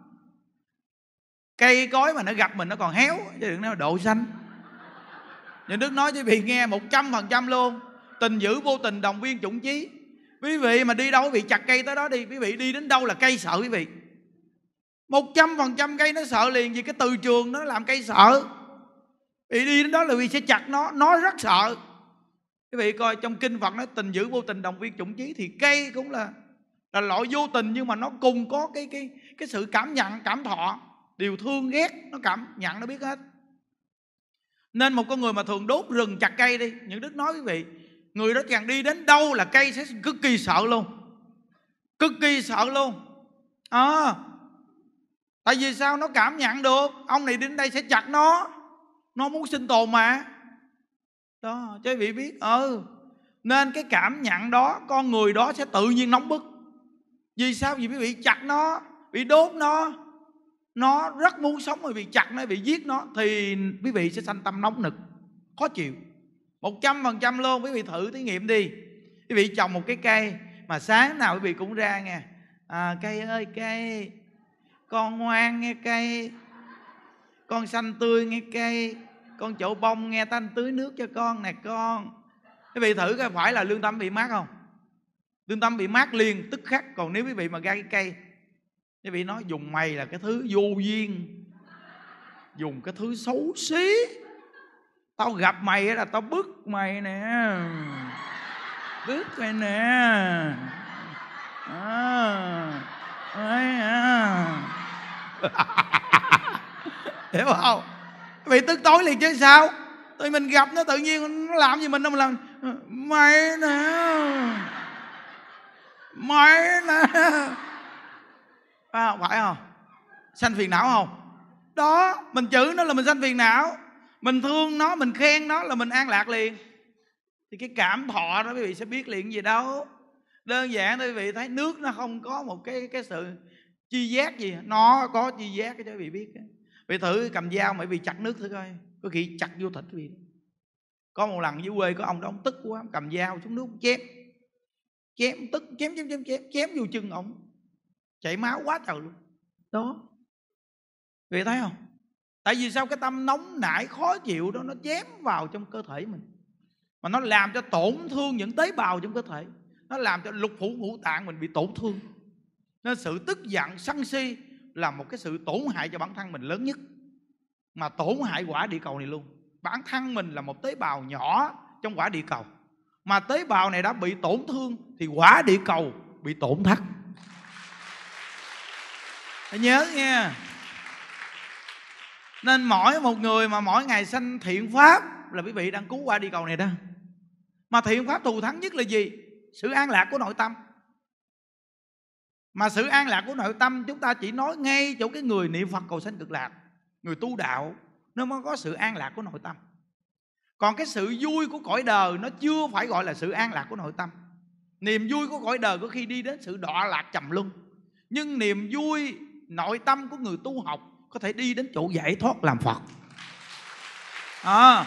Cây cối mà nó gặp mình nó còn héo, chứ đừng nói độ sanh. Nhân Đức nói với quý vị nghe một trăm phần trăm luôn. Tình dữ vô tình đồng viên chủng chí. Quý vị mà đi đâu quý vị chặt cây tới đó đi. Quý vị đi đến đâu là cây sợ quý vị. Một trăm phần trăm cây nó sợ liền. Vì cái từ trường nó làm cây sợ. Quý vị đi đến đó là quý vị sẽ chặt nó. Nó rất sợ. Quý vị coi trong kinh Phật nói tình dữ vô tình đồng viên chủng chí. Thì cây cũng là là loại vô tình, nhưng mà nó cùng có cái, cái, cái sự cảm nhận, cảm thọ. Điều thương ghét nó cảm nhận, nó biết hết. Nên một con người mà thường đốt rừng chặt cây đi, những Đức nói quý vị, người đó chẳng đi đến đâu là cây sẽ cực kỳ sợ luôn. Cực kỳ sợ luôn à. Tại vì sao? Nó cảm nhận được ông này đến đây sẽ chặt nó. Nó muốn sinh tồn mà. Đó, cho quý vị biết. Ừ Nên cái cảm nhận đó, con người đó sẽ tự nhiên nóng bức. Vì sao? Vì quý vị chặt nó, bị đốt nó, nó rất muốn sống mà bị chặt nó, bị giết nó, thì quý vị sẽ sanh tâm nóng nực, khó chịu. Một trăm phần trăm luôn. Quý vị thử thí nghiệm đi. Quý vị trồng một cái cây mà sáng nào quý vị cũng ra nghe à, cây ơi cây, con ngoan nghe cây, con xanh tươi nghe cây, con chậu bông nghe tanh tưới nước cho con nè con. Quý vị thử coi phải là lương tâm bị mát không? Lương tâm bị mát liền tức khắc. Còn nếu quý vị mà ra cái cây, quý vị nói dùng mày là cái thứ vô duyên, dùng cái thứ xấu xí, tao gặp mày là tao bức mày nè, bức mày nè à, à. Hiểu không? Quý vị tức tối liền chứ sao? Tại mình gặp nó tự nhiên nó làm gì mình đâu mà làm mày nè, mày nè, à, phải không? Sanh phiền não không? Đó, mình chửi nó là mình sanh phiền não. Mình thương nó, mình khen nó là mình an lạc liền. Thì cái cảm thọ đó quý vị sẽ biết liền gì đâu. Đơn giản thôi, quý vị thấy nước nó không có một cái cái sự chi giác gì. Nó có chi giác cho quý vị biết. Quý vị thử cầm dao mà quý vị chặt nước thử coi, có khi chặt vô thịt quý vị. Có một lần dưới quê có ông đó, ông tức quá, cầm dao xuống nước chém. Chém tức, chém chém chém chém chém vô chân ông, chảy máu quá trời luôn. Đó, quý vị thấy không? Tại vì sao? Cái tâm nóng nảy khó chịu đó nó chém vào trong cơ thể mình, mà nó làm cho tổn thương những tế bào trong cơ thể. Nó làm cho lục phủ ngũ tạng mình bị tổn thương. Nên sự tức giận sân si là một cái sự tổn hại cho bản thân mình lớn nhất, mà tổn hại quả địa cầu này luôn. Bản thân mình là một tế bào nhỏ trong quả địa cầu, mà tế bào này đã bị tổn thương thì quả địa cầu bị tổn thất. Phải nhớ nha. Nên mỗi một người mà mỗi ngày sanh thiện pháp là quý vị đang cứu quả địa cầu này đó. Mà thiện pháp thù thắng nhất là gì? Sự an lạc của nội tâm. Mà sự an lạc của nội tâm chúng ta chỉ nói ngay chỗ cái người niệm Phật cầu sanh cực lạc, người tu đạo, nó mới có sự an lạc của nội tâm. Còn cái sự vui của cõi đời nó chưa phải gọi là sự an lạc của nội tâm. Niềm vui của cõi đời có khi đi đến sự đọa lạc trầm luân, nhưng niềm vui nội tâm của người tu học có thể đi đến chỗ giải thoát làm Phật à.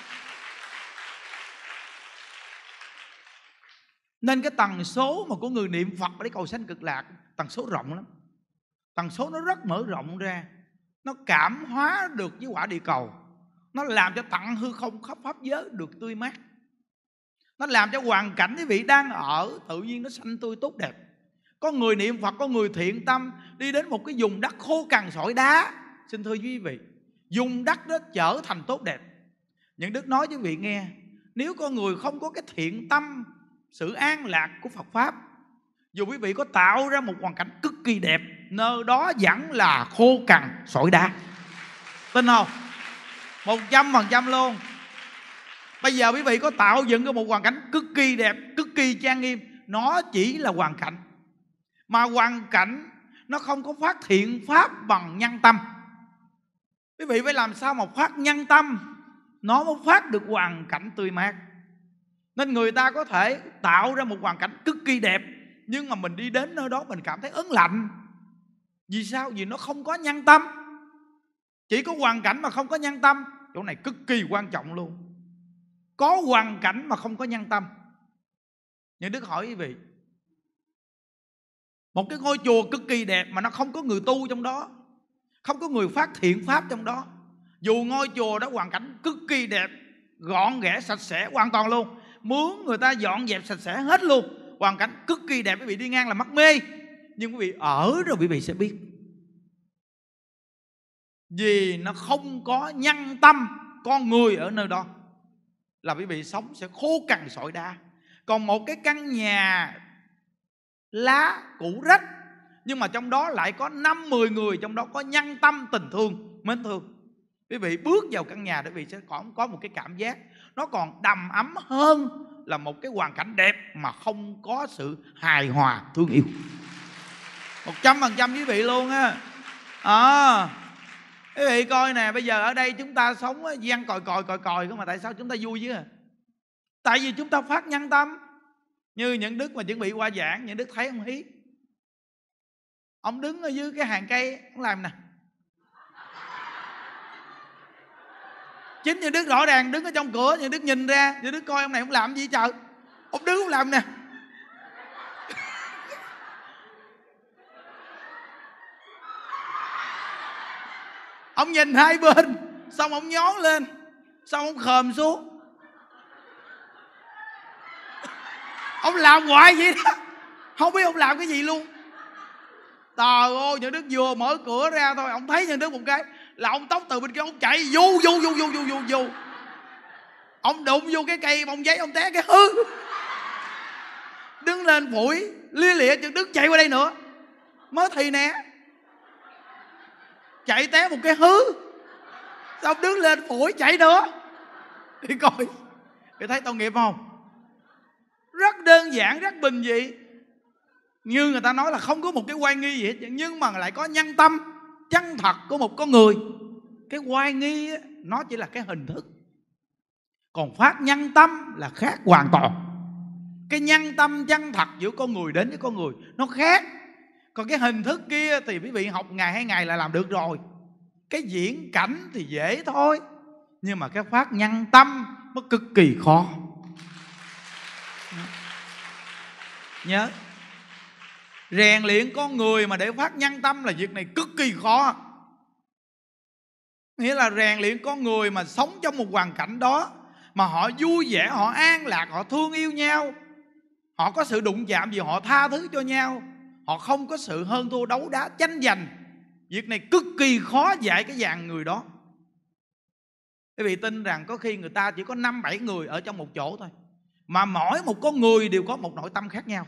Nên cái tần số mà của người niệm Phật để cầu sanh cực lạc, tần số rộng lắm. Tần số nó rất mở rộng ra. Nó cảm hóa được với quả địa cầu. Nó làm cho tận hư không khắp pháp giới được tươi mát. Nó làm cho hoàn cảnh quý vị đang ở tự nhiên nó xanh tươi tốt đẹp. Có người niệm Phật, có người thiện tâm đi đến một cái vùng đất khô cằn sỏi đá. Xin thưa quý vị, vùng đất đó trở thành tốt đẹp. Những Đức nói với quý vị nghe, nếu con người không có cái thiện tâm, sự an lạc của Phật Pháp, dù quý vị có tạo ra một hoàn cảnh cực kỳ đẹp, nơi đó vẫn là khô cằn sỏi đá. Tin không? Một trăm phần trăm luôn. Bây giờ quý vị có tạo dựng một hoàn cảnh cực kỳ đẹp, cực kỳ trang nghiêm, nó chỉ là hoàn cảnh. Mà hoàn cảnh nó không có phát thiện pháp bằng nhân tâm. Quý vị phải làm sao mà phát nhân tâm, nó mới phát được hoàn cảnh tươi mát. Nên người ta có thể tạo ra một hoàn cảnh cực kỳ đẹp, nhưng mà mình đi đến nơi đó mình cảm thấy ớn lạnh. Vì sao? Vì nó không có nhân tâm. Chỉ có hoàn cảnh mà không có nhân tâm. Chỗ này cực kỳ quan trọng luôn. Có hoàn cảnh mà không có nhân tâm. Những Đức hỏi quý vị, một cái ngôi chùa cực kỳ đẹp mà nó không có người tu trong đó, không có người phát thiện pháp trong đó, dù ngôi chùa đó hoàn cảnh cực kỳ đẹp, gọn ghẽ sạch sẽ hoàn toàn luôn, mướn người ta dọn dẹp sạch sẽ hết luôn, hoàn cảnh cực kỳ đẹp, quý vị đi ngang là mắc mê. Nhưng quý vị ở rồi quý vị sẽ biết, vì nó không có nhân tâm con người ở nơi đó, là quý vị sống sẽ khô cằn sỏi đá. Còn một cái căn nhà lá cũ rách, nhưng mà trong đó lại có năm mười người, trong đó có nhân tâm tình thương mến thương, quý vị bước vào căn nhà để quý vị sẽ còn có một cái cảm giác nó còn đầm ấm hơn là một cái hoàn cảnh đẹp mà không có sự hài hòa thương yêu. Một trăm phần trăm quý vị luôn á. À, quý vị coi nè, bây giờ ở đây chúng ta sống văn còi còi còi còi không, mà tại sao chúng ta vui chứ? Tại vì chúng ta phát nhân tâm. Như những Đức mà chuẩn bị qua giảng, những Đức thấy ông Hí, ông đứng ở dưới cái hàng cây, ông làm nè. Chính những Đức rõ ràng đứng ở trong cửa, những Đức nhìn ra, những Đức coi ông này ông làm gì trời. Ông đứng ông làm nè. Ông nhìn hai bên, xong ông nhón lên, xong ông khòm xuống. Ông làm hoài vậy đó, không biết ông làm cái gì luôn. Trời ơi, những Đức vừa mở cửa ra thôi, ông thấy những Đức một cái là ông tóc từ bên kia ông chạy vô vô vô vô vô vô vô. Ông đụng vô cái cây bông giấy, ông té cái hư. Đứng lên phủi lia lịa, những Đức chạy qua đây nữa. Mới thì nè, chạy té một cái hư, xong đứng lên phủi chạy nữa. Đi coi, để thấy tội nghiệp không? Rất đơn giản, rất bình dị. Như người ta nói là không có một cái oai nghi gì hết, nhưng mà lại có nhân tâm chân thật của một con người. Cái oai nghi á, nó chỉ là cái hình thức, còn phát nhân tâm là khác hoàn toàn. Cái nhân tâm chân thật giữa con người đến với con người nó khác. Còn cái hình thức kia thì quý vị học ngày hai ngày là làm được rồi. Cái diễn cảnh thì dễ thôi, nhưng mà cái phát nhân tâm nó cực kỳ khó. Nhớ, rèn luyện con người mà để phát nhân tâm là việc này cực kỳ khó. Nghĩa là rèn luyện con người mà sống trong một hoàn cảnh đó, mà họ vui vẻ, họ an lạc, họ thương yêu nhau, họ có sự đụng chạm gì họ tha thứ cho nhau, họ không có sự hơn thua đấu đá tranh giành. Việc này cực kỳ khó dạy cái dạng người đó. Quý vị tin rằng có khi người ta chỉ có năm bảy người ở trong một chỗ thôi, mà mỗi một con người đều có một nội tâm khác nhau.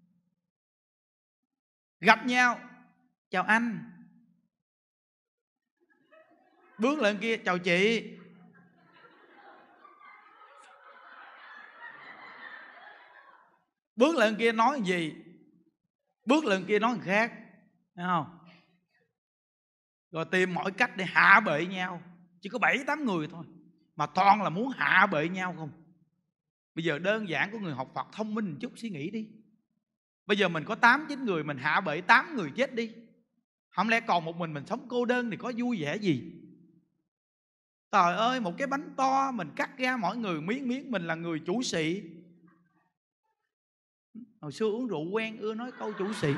Gặp nhau, chào anh. Bước lên kia, chào chị. Bước lên kia nói gì, bước lên kia nói khác, thấy không? Rồi tìm mọi cách để hạ bệ nhau. Chỉ có bảy tám người thôi, mà toàn là muốn hạ bệ nhau không. Bây giờ đơn giản của người học Phật thông minh một chút suy nghĩ đi. Bây giờ mình có tám chín người, mình hạ bệ tám người chết đi, không lẽ còn một mình mình sống cô đơn thì có vui vẻ gì? Trời ơi, một cái bánh to mình cắt ra mỗi người miếng miếng. Mình là người chủ sĩ. Hồi xưa uống rượu quen ưa nói câu chủ sĩ.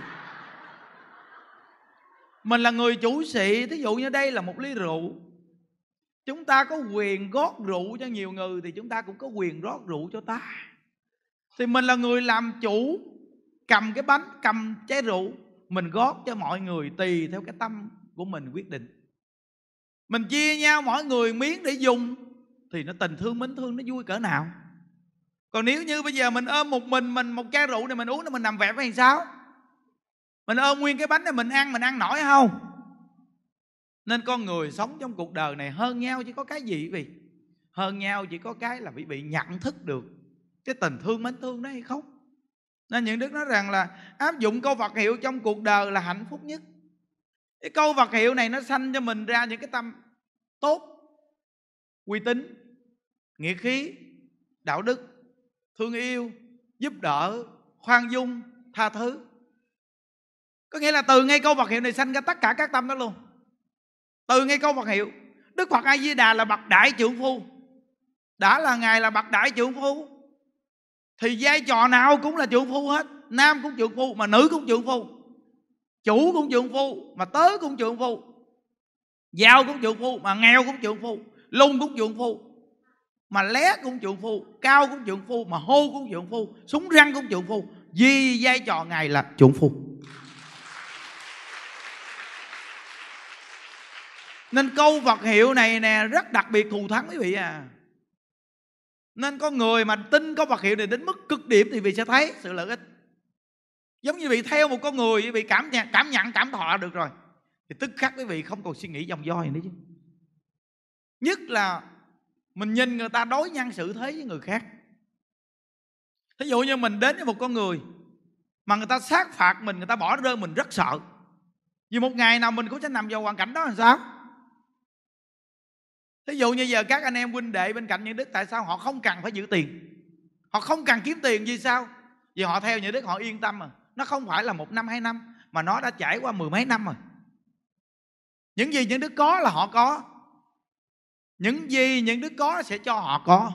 Mình là người chủ sĩ. Thí dụ như đây là một ly rượu, chúng ta có quyền rót rượu cho nhiều người, thì chúng ta cũng có quyền rót rượu cho ta. Thì mình là người làm chủ, cầm cái bánh, cầm chai rượu, mình rót cho mọi người tùy theo cái tâm của mình quyết định. Mình chia nhau mỗi người miếng để dùng, thì nó tình thương mến thương, nó vui cỡ nào. Còn nếu như bây giờ mình ôm một mình mình một chai rượu này mình uống, nó mình nằm vẹp hay sao? Mình ôm nguyên cái bánh này mình ăn, mình ăn nổi không? Nên con người sống trong cuộc đời này hơn nhau chỉ có cái gì vậy? Hơn nhau chỉ có cái là bị bị nhận thức được cái tình thương mến thương đó hay không. Nên những đức nói rằng là áp dụng câu Phật hiệu trong cuộc đời là hạnh phúc nhất. Cái câu Phật hiệu này nó sanh cho mình ra những cái tâm tốt, uy tín, nghĩa khí, đạo đức, thương yêu, giúp đỡ, khoan dung, tha thứ. Có nghĩa là từ ngay câu Phật hiệu này sanh ra tất cả các tâm đó luôn. Từ ngay câu Phật hiệu, Đức Phật A Di Đà là bậc đại trượng phu. Đã là Ngài là bậc đại trượng phu thì vai trò nào cũng là trượng phu hết. Nam cũng trượng phu, mà nữ cũng trượng phu. Chủ cũng trượng phu, mà tớ cũng trượng phu. Giàu cũng trượng phu, mà nghèo cũng trượng phu. Lung cũng trượng phu, mà lé cũng trượng phu. Cao cũng trượng phu, mà hô cũng trượng phu. Súng răng cũng trượng phu. Vì vai trò Ngài là trượng phu. Nên câu Phật hiệu này nè rất đặc biệt thù thắng quý vị à. Nên có người mà tin câu Phật hiệu này đến mức cực điểm thì vị sẽ thấy sự lợi ích. Giống như vị theo một con người, quý vị cảm nhận, cảm nhận, cảm thọ được rồi thì tức khắc quý vị không còn suy nghĩ dòng doi nữa chứ. Nhất là mình nhìn người ta đối nhân xử thế với người khác. Thí dụ như mình đến với một con người mà người ta sát phạt mình, người ta bỏ rơi mình, rất sợ. Vì một ngày nào mình cũng sẽ nằm vào hoàn cảnh đó làm sao? Thí dụ như giờ các anh em huynh đệ bên cạnh những đức, tại sao họ không cần phải giữ tiền? Họ không cần kiếm tiền vì sao? Vì họ theo những đức họ yên tâm rồi. Nó không phải là một năm hai năm, mà nó đã trải qua mười mấy năm rồi. Những gì những đức có là họ có. Những gì những đức có sẽ cho họ có.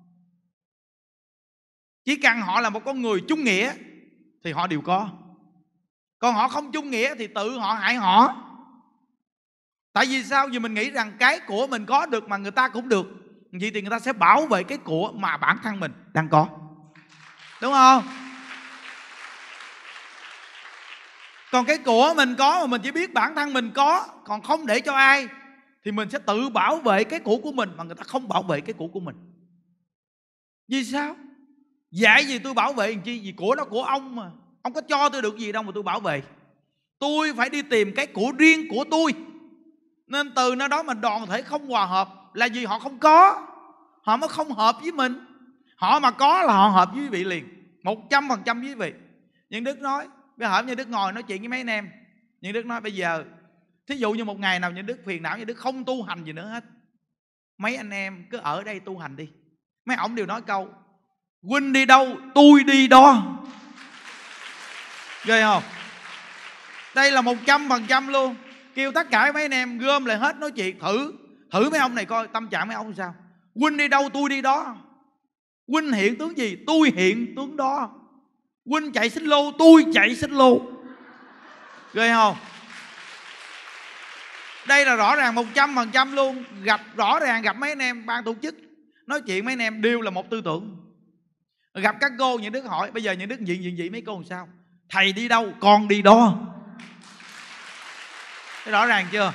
Chỉ cần họ là một con người trung nghĩa thì họ đều có. Còn họ không trung nghĩa thì tự họ hại họ. Tại vì sao? Vì mình nghĩ rằng cái của mình có được mà người ta cũng được, vậy thì người ta sẽ bảo vệ cái của mà bản thân mình đang có. Đúng không? Còn cái của mình có mà mình chỉ biết bản thân mình có, còn không để cho ai, thì mình sẽ tự bảo vệ cái của của mình mà người ta không bảo vệ cái của của mình. Vì sao? Dạy gì tôi bảo vệ làm chi? Vì của đó của ông mà. Ông có cho tôi được gì đâu mà tôi bảo vệ. Tôi phải đi tìm cái của riêng của tôi. Nên từ nơi đó mà đoàn thể không hòa hợp là vì họ không có. Họ mới không hợp với mình. Họ mà có là họ hợp với quý vị liền, một trăm phần trăm với quý vị. Nhưng Đức nói, bây giờ như Đức ngồi nói chuyện với mấy anh em, nhưng Đức nói bây giờ thí dụ như một ngày nào như Đức phiền não, như Đức không tu hành gì nữa hết, mấy anh em cứ ở đây tu hành đi. Mấy ổng đều nói câu huynh đi đâu tôi đi đó. Ghê không? Đây là một trăm phần trăm luôn. Kêu tất cả mấy anh em gom lại hết nói chuyện. Thử Thử mấy ông này coi tâm trạng mấy ông sao. Huynh đi đâu tôi đi đó. Huynh hiện tướng gì tôi hiện tướng đó. Huynh chạy xích lô tôi chạy xích lô. Ghê không? Đây là rõ ràng một trăm phần trăm luôn. Gặp rõ ràng gặp mấy anh em ban tổ chức nói chuyện mấy anh em đều là một tư tưởng. Gặp các cô những Đức hỏi bây giờ những Đức diện diện dị mấy cô làm sao? Thầy đi đâu con đi đó. Thế rõ ràng chưa?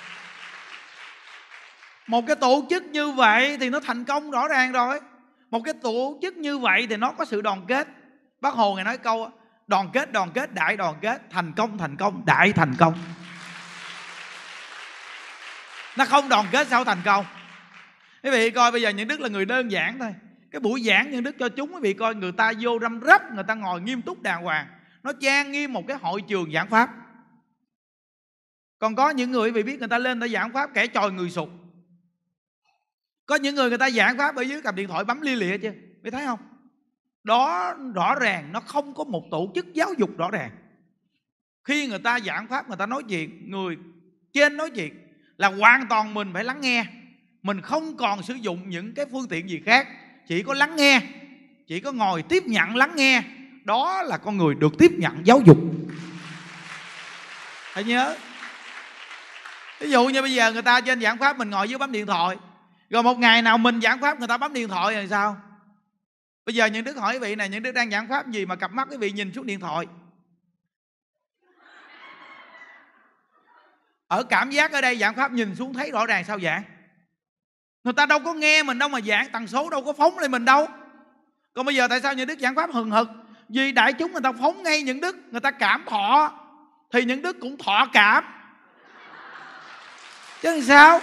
Một cái tổ chức như vậy thì nó thành công rõ ràng rồi. Một cái tổ chức như vậy thì nó có sự đoàn kết. Bác Hồ Ngài nói câu đoàn kết, đoàn kết, đại đoàn kết, thành công, thành công, đại thành công. Nó không đoàn kết sao thành công? Quý vị coi bây giờ những Đức là người đơn giản thôi. Cái buổi giảng những Đức cho chúng quý vị coi, người ta vô răm rắp, người ta ngồi nghiêm túc đàng hoàng, nó trang nghiêm một cái hội trường giảng pháp. Còn có những người quý vị biết người ta lên người ta giảng pháp kẻ chòi người sụt. Có những người người ta giảng pháp ở dưới cầm điện thoại bấm lia lịa chưa? Quý thấy không? Đó rõ ràng nó không có một tổ chức giáo dục rõ ràng. Khi người ta giảng pháp, người ta nói chuyện, người trên nói chuyện là hoàn toàn mình phải lắng nghe. Mình không còn sử dụng những cái phương tiện gì khác, chỉ có lắng nghe, chỉ có ngồi tiếp nhận lắng nghe. Đó là con người được tiếp nhận giáo dục. Hãy nhớ. Ví dụ như bây giờ người ta trên giảng pháp mình ngồi dưới bấm điện thoại, rồi một ngày nào mình giảng pháp người ta bấm điện thoại rồi sao? Bây giờ những Đức hỏi quý vị này, những Đức đang giảng pháp gì mà cặp mắt quý vị nhìn xuống điện thoại? Ở cảm giác ở đây giảng pháp nhìn xuống thấy rõ ràng sao giảng? Người ta đâu có nghe mình đâu mà giảng, tần số đâu có phóng lên mình đâu. Còn bây giờ tại sao những Đức giảng pháp hừng hực? Vì đại chúng người ta phóng ngay những Đức, người ta cảm thọ, thì những Đức cũng thọ cảm. Chứ làm sao?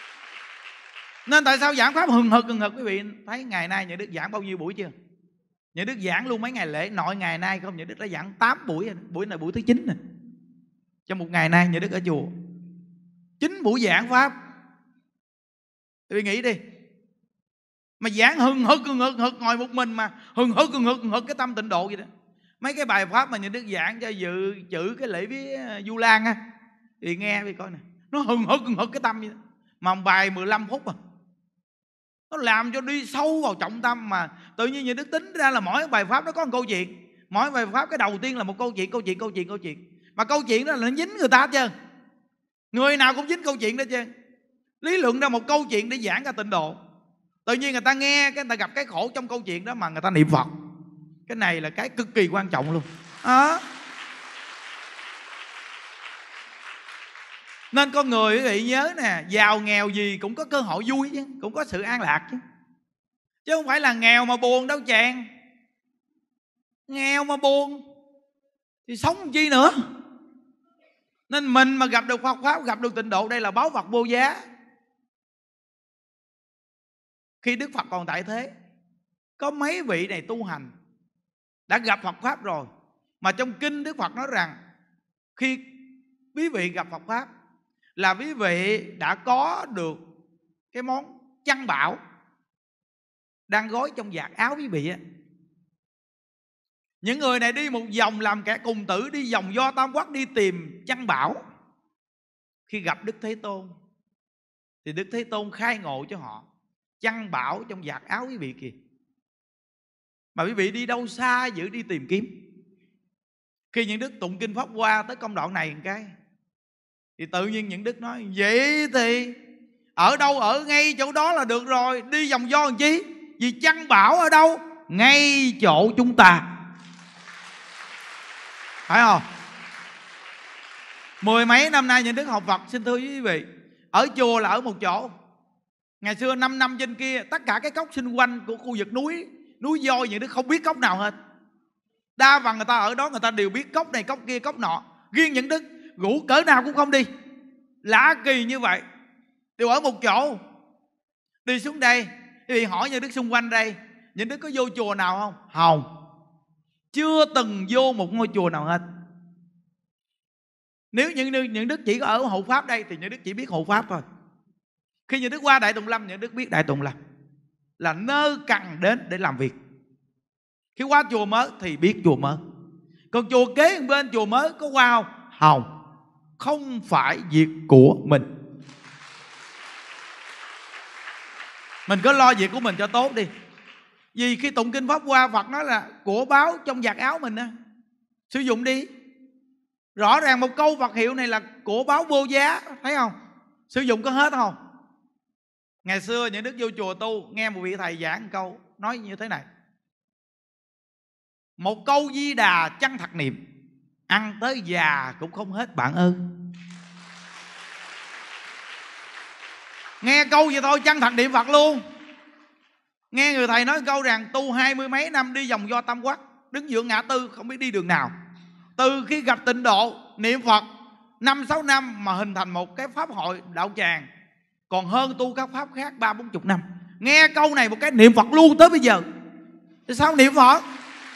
Nên tại sao giảng pháp hừng hực hừng hực? Quý vị thấy ngày nay những Đức giảng bao nhiêu buổi chưa? Những Đức giảng luôn mấy ngày lễ. Nội ngày nay không, Những Đức đã giảng tám buổi. Buổi này buổi thứ chín nè. Trong một ngày nay Những Đức ở chùa chín buổi giảng pháp. Tôi nghĩ đi, mà giảng hừng hực hừng hực hực ngồi một mình mà hừng hực hừng hực hừng hực cái tâm tịnh độ vậy đó. Mấy cái bài pháp mà Những Đức giảng cho dự chữ cái lễ với Du Lan á, thì nghe đi coi nè, nó hừng hực hừng hực cái tâm vậy đó. Mà bài mười lăm phút à, nó làm cho đi sâu vào trọng tâm. Mà tự nhiên Những Đức tính ra là mỗi bài pháp nó có một câu chuyện. Mỗi bài pháp cái đầu tiên là một câu chuyện, câu chuyện, câu chuyện, câu chuyện. Mà câu chuyện đó là nó dính người ta hết trơn. Người nào cũng dính câu chuyện đó trơn. Lý luận ra một câu chuyện để giảng ra tịnh độ. Tự nhiên người ta nghe, cái người ta gặp cái khổ trong câu chuyện đó mà người ta niệm Phật. Cái này là cái cực kỳ quan trọng luôn à. Nên con người quý vị nhớ nè, giàu nghèo gì cũng có cơ hội vui chứ, cũng có sự an lạc chứ. Chứ không phải là nghèo mà buồn đâu chàng. Nghèo mà buồn thì sống chi nữa. Nên mình mà gặp được Phật pháp, gặp được tịnh độ, đây là báu vật vô giá. Khi Đức Phật còn tại thế, có mấy vị này tu hành đã gặp Phật pháp rồi. Mà trong kinh Đức Phật nói rằng khi quý vị gặp Phật pháp là quý vị đã có được cái món chăn bảo đang gói trong vạt áo quý vị á. Những người này đi một vòng, làm kẻ cùng tử đi vòng do tam quốc đi tìm chăn bảo. Khi gặp Đức Thế Tôn thì Đức Thế Tôn khai ngộ cho họ chăn bảo trong vạt áo quý vị kìa. Mà quý vị đi đâu xa dữ đi tìm kiếm. Khi Những Đức tụng kinh Pháp Hoa tới công đoạn này một cái, thì tự nhiên Những Đức nói vậy thì ở đâu ở ngay chỗ đó là được rồi, đi vòng vo làm chi? Vì chăn bảo ở đâu? Ngay chỗ chúng ta, phải không? Mười mấy năm nay Những Đức học Phật, xin thưa quý vị, ở chùa là ở một chỗ. Ngày xưa năm năm trên kia, tất cả cái cốc xung quanh của khu vực núi Núi Voi, Những Đức không biết cốc nào hết. Đa phần người ta ở đó người ta đều biết cốc này, cốc kia, cốc nọ. Riêng Những Đức rủ cỡ nào cũng không đi. Lạ kỳ như vậy, đều ở một chỗ. Đi xuống đây thì hỏi Những Đức xung quanh đây, Những Đức có vô chùa nào không? Không, chưa từng vô một ngôi chùa nào hết. Nếu những, những Đức chỉ có ở hộ pháp đây thì Những Đức chỉ biết hộ pháp thôi. Khi Những Đức qua Đại Tùng Lâm, Những Đức biết Đại Tùng Lâm là nơi cần đến để làm việc. Khi qua chùa mới thì biết chùa mới. Còn chùa kế bên chùa mới có qua không? Không, không phải việc của mình. Mình cứ lo việc của mình cho tốt đi. Vì khi tụng kinh Pháp Hoa, Phật nói là của báo trong vạt áo mình á, sử dụng đi. Rõ ràng một câu Phật hiệu này là của báo vô giá, thấy không? Sử dụng có hết không? Ngày xưa Những Đức vô chùa tu, nghe một vị thầy giảng một câu nói như thế này: một câu Di Đà chân thật niệm, ăn tới già cũng không hết bạn ơi. Nghe câu vậy thôi chân thật niệm Phật luôn. Nghe người thầy nói câu rằng tu hai mươi mấy năm đi vòng do tam quốc, đứng giữa ngã tư không biết đi đường nào. Từ khi gặp tịnh độ niệm Phật năm sáu năm mà hình thành một cái pháp hội đạo tràng, còn hơn tu các pháp khác ba bốn chục năm. Nghe câu này một cái niệm Phật luôn tới bây giờ. Thì sao niệm Phật?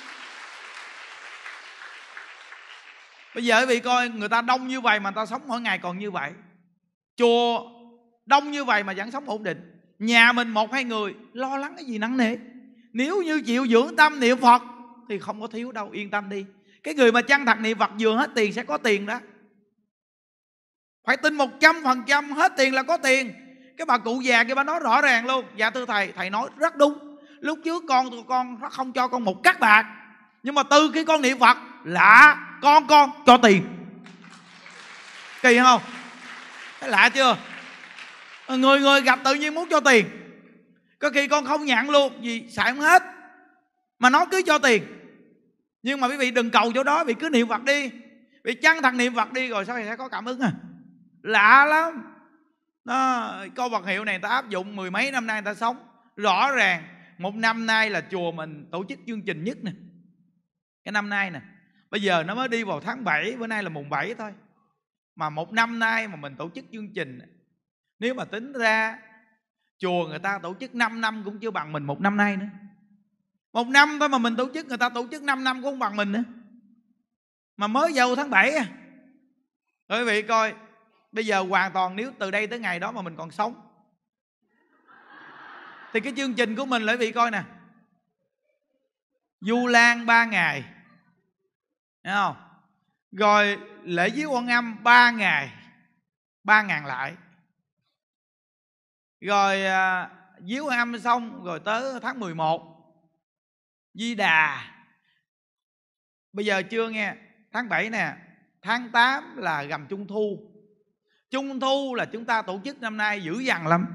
Bây giờ quý vị coi, người ta đông như vậy mà người ta sống mỗi ngày còn như vậy. Chùa đông như vậy mà vẫn sống ổn định. Nhà mình một hai người lo lắng cái gì nặng nề. Nếu như chịu dưỡng tâm niệm Phật thì không có thiếu đâu, yên tâm đi. Cái người mà chân thật niệm Phật vừa hết tiền sẽ có tiền đó. Phải tin một trăm phần trăm hết tiền là có tiền. Cái bà cụ già kia bà nói rõ ràng luôn: dạ thưa thầy, thầy nói rất đúng. Lúc trước con tụi con nó không cho con một cắc bạc, nhưng mà từ khi con niệm Phật lạ, con con cho tiền. Kỳ không? Thấy lạ chưa? Người người gặp tự nhiên muốn cho tiền. Có khi con không nhận luôn vì xài không hết, mà nó cứ cho tiền. Nhưng mà quý vị đừng cầu chỗ đó, vì cứ niệm Phật đi, vì chân thật niệm Phật đi rồi sau này sẽ có cảm ứng à. Lạ lắm đó. Câu Phật hiệu này người ta áp dụng mười mấy năm nay người ta sống. Rõ ràng một năm nay là chùa mình tổ chức chương trình nhất nè. Cái năm nay nè, bây giờ nó mới đi vào tháng bảy, bữa nay là mùng bảy thôi, mà một năm nay mà mình tổ chức chương trình, nếu mà tính ra chùa người ta tổ chức năm năm cũng chưa bằng mình một năm nay nữa. Một năm thôi mà mình tổ chức, người ta tổ chức năm năm cũng không bằng mình nữa. Mà mới vô tháng bảy à. Quý vị coi, bây giờ hoàn toàn nếu từ đây tới ngày đó mà mình còn sống thì cái chương trình của mình là quý vị coi nè, Du Lan ba ngày, thấy không? Rồi lễ viếng Quan Âm ba ngày, ba ngàn lại. Rồi à, viếng Quan Âm xong rồi tới tháng mười một Di Đà. Bây giờ chưa nghe, tháng bảy nè, tháng tám là rằm Trung Thu. Trung Thu là chúng ta tổ chức năm nay dữ dằn lắm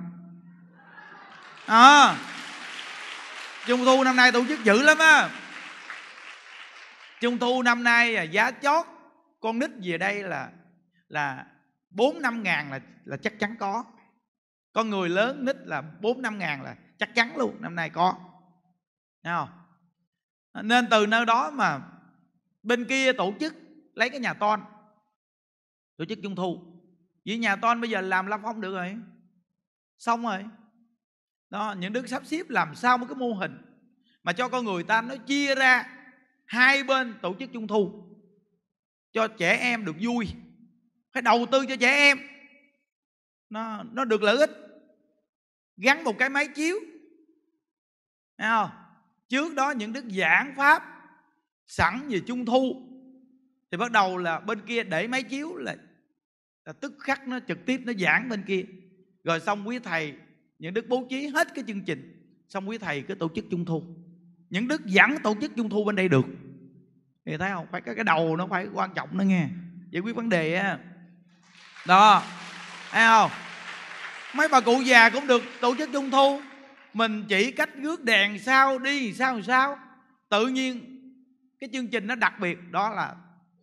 à, Trung Thu năm nay tổ chức dữ lắm á. Trung Thu năm nay là giá chót con nít về đây là là bốn năm ngàn là, là chắc chắn có. Con người lớn nít là bốn năm ngàn là chắc chắn luôn, năm nay có. Thấy không? Nên từ nơi đó mà bên kia tổ chức lấy cái nhà ton tổ chức Trung Thu. Vì nhà ton bây giờ làm Lâm Phong được rồi, xong rồi đó. Những đứa sắp xếp làm sao một cái mô hình mà cho con người ta nó chia ra hai bên tổ chức Trung Thu cho trẻ em được vui. Phải đầu tư cho trẻ em nó, nó được lợi ích. Gắn một cái máy chiếu, thấy không? Trước đó những đức giảng pháp sẵn về Trung Thu thì bắt đầu là bên kia để máy chiếu là, là tức khắc nó trực tiếp nó giảng bên kia. Rồi xong quý thầy những đức bố trí hết cái chương trình, xong quý thầy cứ tổ chức Trung Thu. Những đức dẫn tổ chức Trung Thu bên đây được thì thấy không? Phải cái cái đầu nó phải quan trọng đó nghe, giải quyết vấn đề á. Đó, thấy không? Mấy bà cụ già cũng được tổ chức Trung Thu. Mình chỉ cách rước đèn sao, đi sao sao. Tự nhiên cái chương trình nó đặc biệt, đó là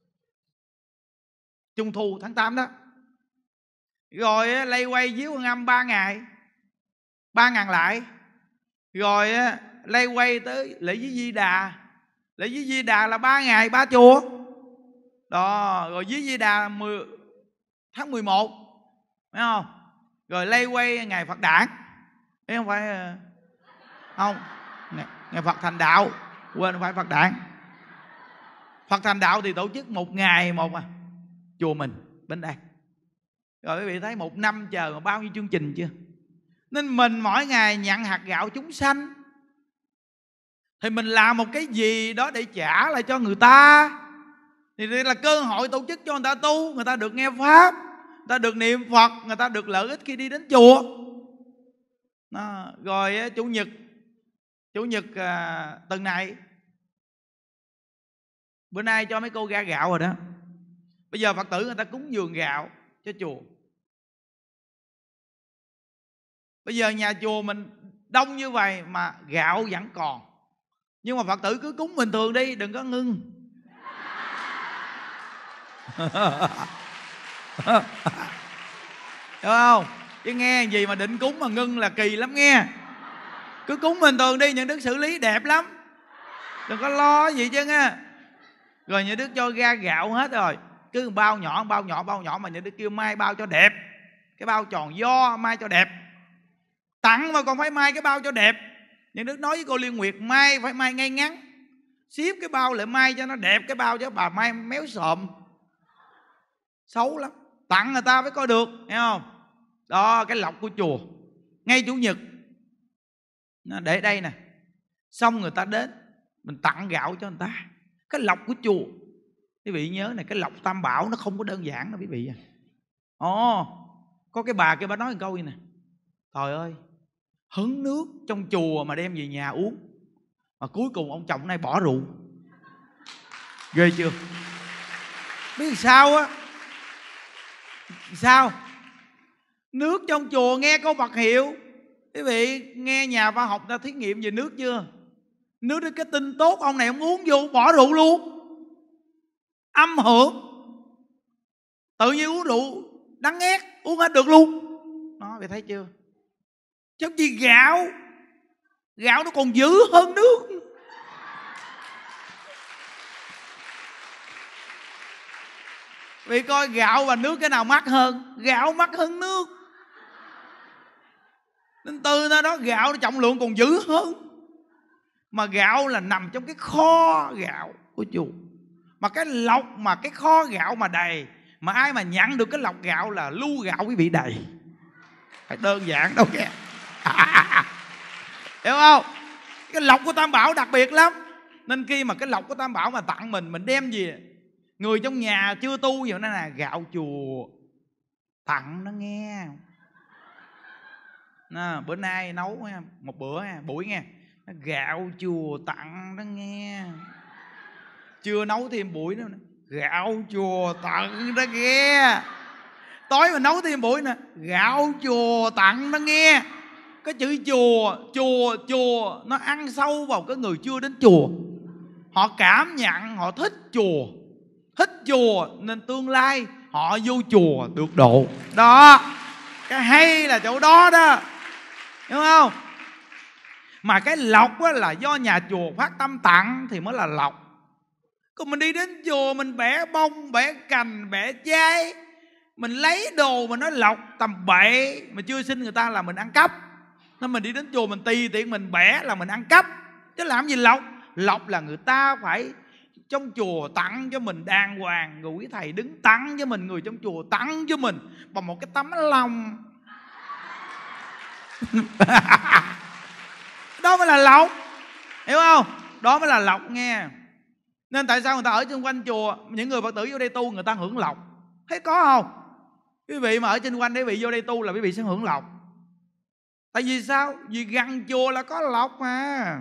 Trung Thu tháng tám đó. Rồi lay quay viếng Quan Âm ba ngày, ba ngàn lại. Rồi lay quay tới lễ viếng Di Đà. Lễ viếng Di Đà là ba ngày ba chùa đó. Rồi viếng Di Đà mười, tháng mười một, phải không? Rồi lay quay ngày Phật Đản, thấy không? Phải không? Ngày, ngày Phật Thành Đạo, quên không phải Phật Đản. Phật Thành Đạo thì tổ chức một ngày một à, chùa mình bên đây. Rồi quý vị thấy một năm chờ mà bao nhiêu chương trình chưa? Nên mình mỗi ngày nhận hạt gạo chúng sanh thì mình làm một cái gì đó để trả lại cho người ta. Thì đây là cơ hội tổ chức cho người ta tu, người ta được nghe pháp, người ta được niệm Phật, người ta được lợi ích khi đi đến chùa đó. Rồi chủ nhật Chủ nhật à, tuần này, bữa nay cho mấy cô ra gạo rồi đó. Bây giờ Phật tử người ta cúng dường gạo cho chùa. Bây giờ nhà chùa mình đông như vậy mà gạo vẫn còn. Nhưng mà Phật tử cứ cúng bình thường đi, đừng có ngưng. Đúng không? Chứ nghe gì mà định cúng mà ngưng là kỳ lắm nghe. Cứ cúng bình thường đi, những đức xử lý đẹp lắm, đừng có lo gì chứ nghe. Rồi những đức cho ra gạo hết rồi, cứ bao nhỏ bao nhỏ bao nhỏ mà những đức kêu mai bao cho đẹp. Cái bao tròn do mai cho đẹp. Tặng mà còn phải mai cái bao cho đẹp. Những đức nói với cô Liên Nguyệt, mai phải mai ngay ngắn, xếp cái bao lại mai cho nó đẹp cái bao, chứ bà mai méo xộm xấu lắm. Tặng người ta phải coi được, hiểu không? Đó, cái lộc của chùa. Ngay chủ nhật để đây nè, xong người ta đến mình tặng gạo cho người ta. Cái lộc của chùa, quý vị nhớ này, cái lộc Tam Bảo nó không có đơn giản đâu quý vị à. Ồ, có cái bà kia bà nói một câu gì nè: trời ơi, hứng nước trong chùa mà đem về nhà uống, mà cuối cùng ông chồng này bỏ rượu. Ghê chưa? Biết sao á? Sao? Nước trong chùa nghe câu Phật hiệu. Quý vị nghe nhà khoa học ta thí nghiệm về nước chưa? Nước đó cái tinh tốt, ông này ông uống vô bỏ rượu luôn, âm hưởng. Tự nhiên uống rượu đắng ghét, uống hết được luôn. Đó, vị thấy chưa? Chứ gì gạo, gạo nó còn dữ hơn nước. Vì coi gạo và nước cái nào mắc hơn? Gạo mắc hơn nước. Nên từ đó gạo nó trọng lượng còn dữ hơn. Mà gạo là nằm trong cái kho gạo của chùa. Mà cái lọc mà cái kho gạo mà đầy, mà ai mà nhận được cái lọc gạo là lu gạo quý vị đầy. Phải đơn giản đâu kìa. Hiểu không? Cái lọc của Tam Bảo đặc biệt lắm. Nên khi mà cái lọc của Tam Bảo mà tặng mình, mình đem gì, người trong nhà chưa tu vậy nó là gạo chùa tặng nó nghe. Nà, bữa nay nấu một bữa buổi nghe, gạo chùa tặng nó nghe. Chưa nấu thêm buổi nữa, gạo chùa tặng nó nghe. Tối mình nấu thêm buổi nè, gạo chùa tặng nó nghe. Cái chữ chùa, chùa, chùa nó ăn sâu vào cái người chưa đến chùa. Họ cảm nhận, họ thích chùa, thích chùa nên tương lai họ vô chùa được độ. Đó, cái hay là chỗ đó đó, hiểu không? Mà cái lộc á là do nhà chùa phát tâm tặng thì mới là lộc. Còn mình đi đến chùa mình bẻ bông, bẻ cành, bẻ trái, mình lấy đồ mà nó lộc tầm bậy mà chưa xin người ta là mình ăn cắp. Nên mình đi đến chùa mình tùy tiện mình bẻ là mình ăn cắp. Chứ làm gì lộc? Lộc là người ta phải trong chùa tặng cho mình đàng hoàng, rồi quý thầy đứng tặng cho mình, người trong chùa tặng cho mình bằng một cái tấm lòng. Đó mới là lộc, hiểu không? Đó mới là lộc nghe. Nên tại sao người ta ở xung quanh chùa, những người Phật tử vô đây tu người ta hưởng lộc? Thấy có không? Quý vị mà ở trên quanh để vị vô đây tu là quý vị sẽ hưởng lộc. Tại vì sao? Vì gần chùa là có lộc mà.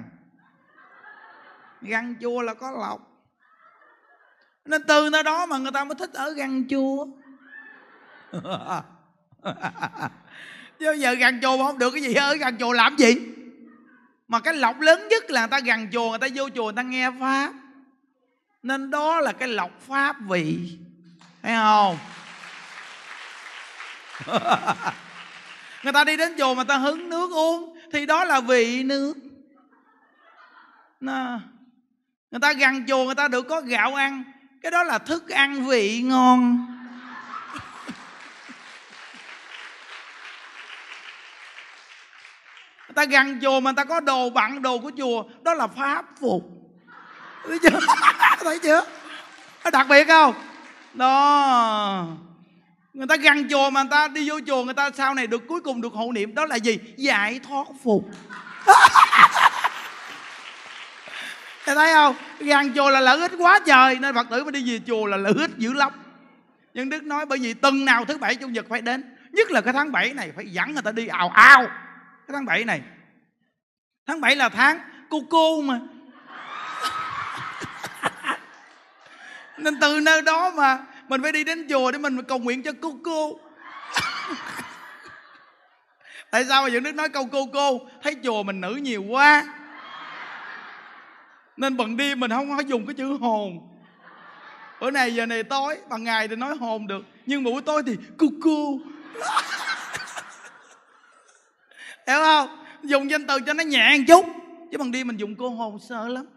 Gần chùa là có lộc. Nên từ nơi đó mà người ta mới thích ở gần chùa. Chứ giờ gần chùa mà không được cái gì, ở gần chùa làm gì? Mà cái lộc lớn nhất là người ta gần chùa, người ta vô chùa người ta nghe Pháp. Nên đó là cái lộc Pháp vị. Thấy không? Người ta đi đến chùa mà ta hứng nước uống thì đó là vị nước. Nà. Người ta gần chùa người ta được có gạo ăn, cái đó là thức ăn vị ngon. Người ta gần chùa mà người ta có đồ bặn đồ của chùa, đó là pháp phục. Thấy chưa? Thấy chưa? Nó đặc biệt không? Đó. Người ta gần chùa mà người ta đi vô chùa, người ta sau này được cuối cùng được hộ niệm, đó là gì? Giải thoát phục. Thầy thấy không? Gần chùa là lợi ích quá trời. Nên Phật tử mà đi về chùa là lợi ích dữ lắm. Nhưng Đức nói bởi vì tuần nào thứ bảy chủ nhật phải đến. Nhất là cái tháng bảy này phải dẫn người ta đi ào ào. Cái tháng bảy này, tháng bảy là tháng cô cô mà. Nên từ nơi đó mà mình phải đi đến chùa để mình cầu nguyện cho cô cô. Tại sao mà Dưỡng Đức nói câu cô cô? Thấy chùa mình nữ nhiều quá, nên bằng đêm mình không có dùng cái chữ hồn. Bữa này giờ này tối, bằng ngày thì nói hồn được, nhưng buổi tối thì cô cô. Hiểu không? Dùng danh từ cho nó nhẹ một chút, chứ bằng đêm mình dùng cô hồn sợ lắm.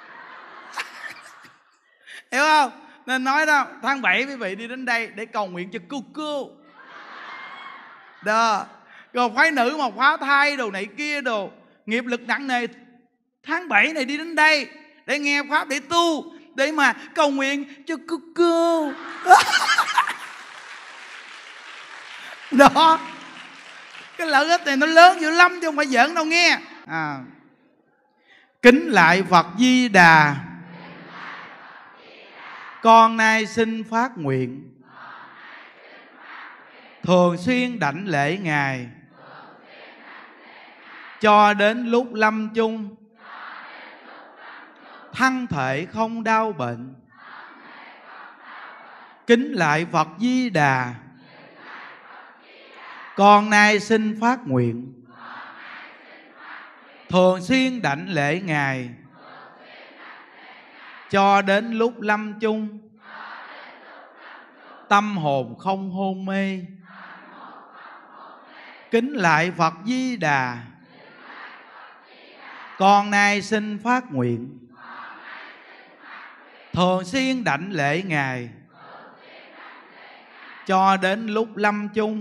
Hiểu không? Nên nói đó, tháng bảy quý vị đi đến đây để cầu nguyện cho cô cô. Đó. Rồi phái nữ mà phá thai đồ này kia đồ, nghiệp lực nặng nề, tháng bảy này đi đến đây để nghe Pháp, để tu, để mà cầu nguyện cho cô cô. Đó. Cái lợi ích này nó lớn dữ lắm chứ không phải giỡn đâu nghe. À. Kính lại Phật Di Đà, con nay xin phát nguyện thường xuyên đảnh lễ Ngài, cho đến lúc lâm chung thân thể không đau bệnh. Kính lại Phật Di Đà, con nay xin phát nguyện thường xuyên đảnh lễ Ngài, cho đến lúc lâm chung tâm hồn không hôn mê. Kính lại Phật Di Đà, con nay xin phát nguyện thường xuyên đảnh lễ Ngài, cho đến lúc lâm chung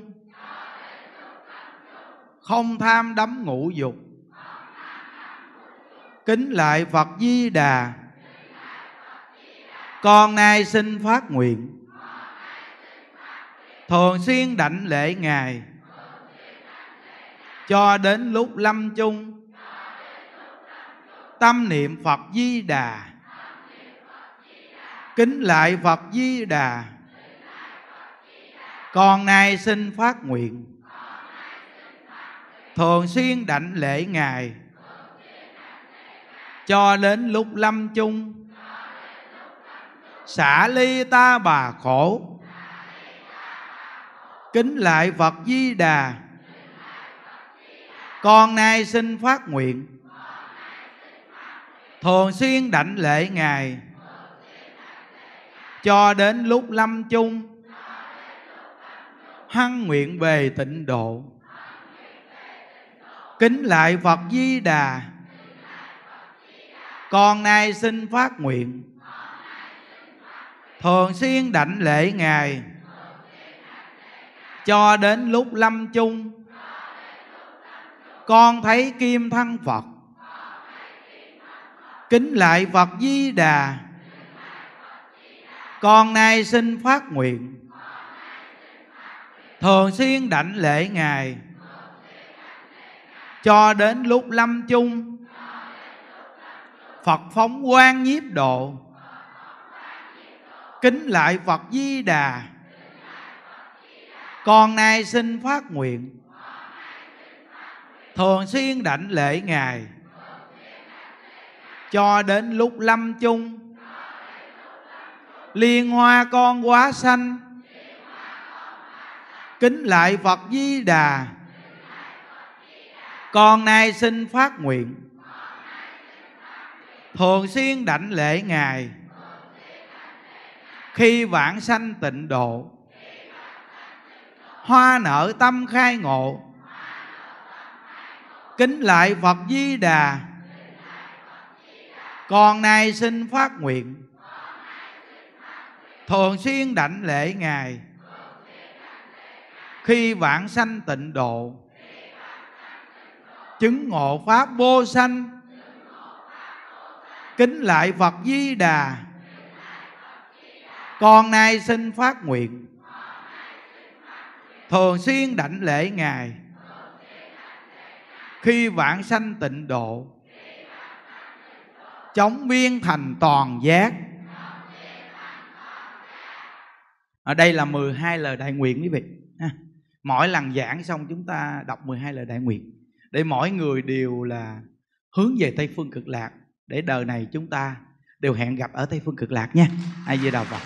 không tham đắm ngũ dục, Kính lại Phật Di Đà. Con nay xin phát nguyện thường xuyên đảnh lễ Ngài cho đến lúc lâm chung, tâm niệm Phật Di Đà. Kính lại Phật Di Đà. Con nay xin phát nguyện thường xuyên đảnh lễ Ngài cho đến lúc lâm chung, xả ly ta bà khổ. Kính lại Phật Di Đà. Con nay xin phát nguyện thường xuyên đảnh lễ Ngài cho đến lúc lâm chung, hăng nguyện về tịnh độ. Kính lại Phật Di Đà. Con nay xin phát nguyện thường xuyên đảnh lễ Ngài cho đến lúc lâm chung, con thấy kim thân Phật. Kính lại Phật Di Đà. Con nay xin phát nguyện thường xuyên đảnh lễ Ngài cho đến lúc lâm chung, Phật phóng quang nhiếp độ. Kính lại Phật Di Đà. Con nay xin phát nguyện thường xuyên đảnh lễ Ngài cho đến lúc lâm chung, liên hoa con quá sanh. Kính lại Phật Di Đà. Con nay xin phát nguyện thường xuyên đảnh lễ Ngài khi vãng sanh tịnh độ, hoa nở tâm khai ngộ. Kính lại Phật Di Đà. Con nay xin phát nguyện thường xuyên đảnh lễ Ngài khi vãng sanh tịnh độ, chứng ngộ pháp vô sanh. Kính lại Phật Di Đà. Con nay xin phát nguyện thường xuyên đảnh lễ Ngài khi vãng sanh tịnh độ, chóng biên thành toàn giác. Ở đây là mười hai lời đại nguyện quý vị. Mỗi lần giảng xong chúng ta đọc mười hai lời đại nguyện để mỗi người đều là hướng về Tây Phương Cực Lạc, để đời này chúng ta đều hẹn gặp ở Tây Phương Cực Lạc nha. A Di Đà Phật.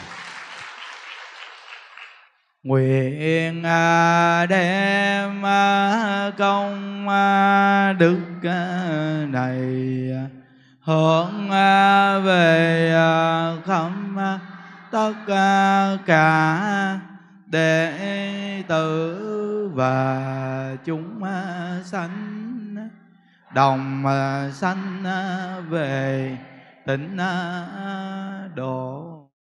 Nguyện đem công đức này hướng về khắp tất cả đệ tử và chúng sanh, đồng sanh về tịnh độ.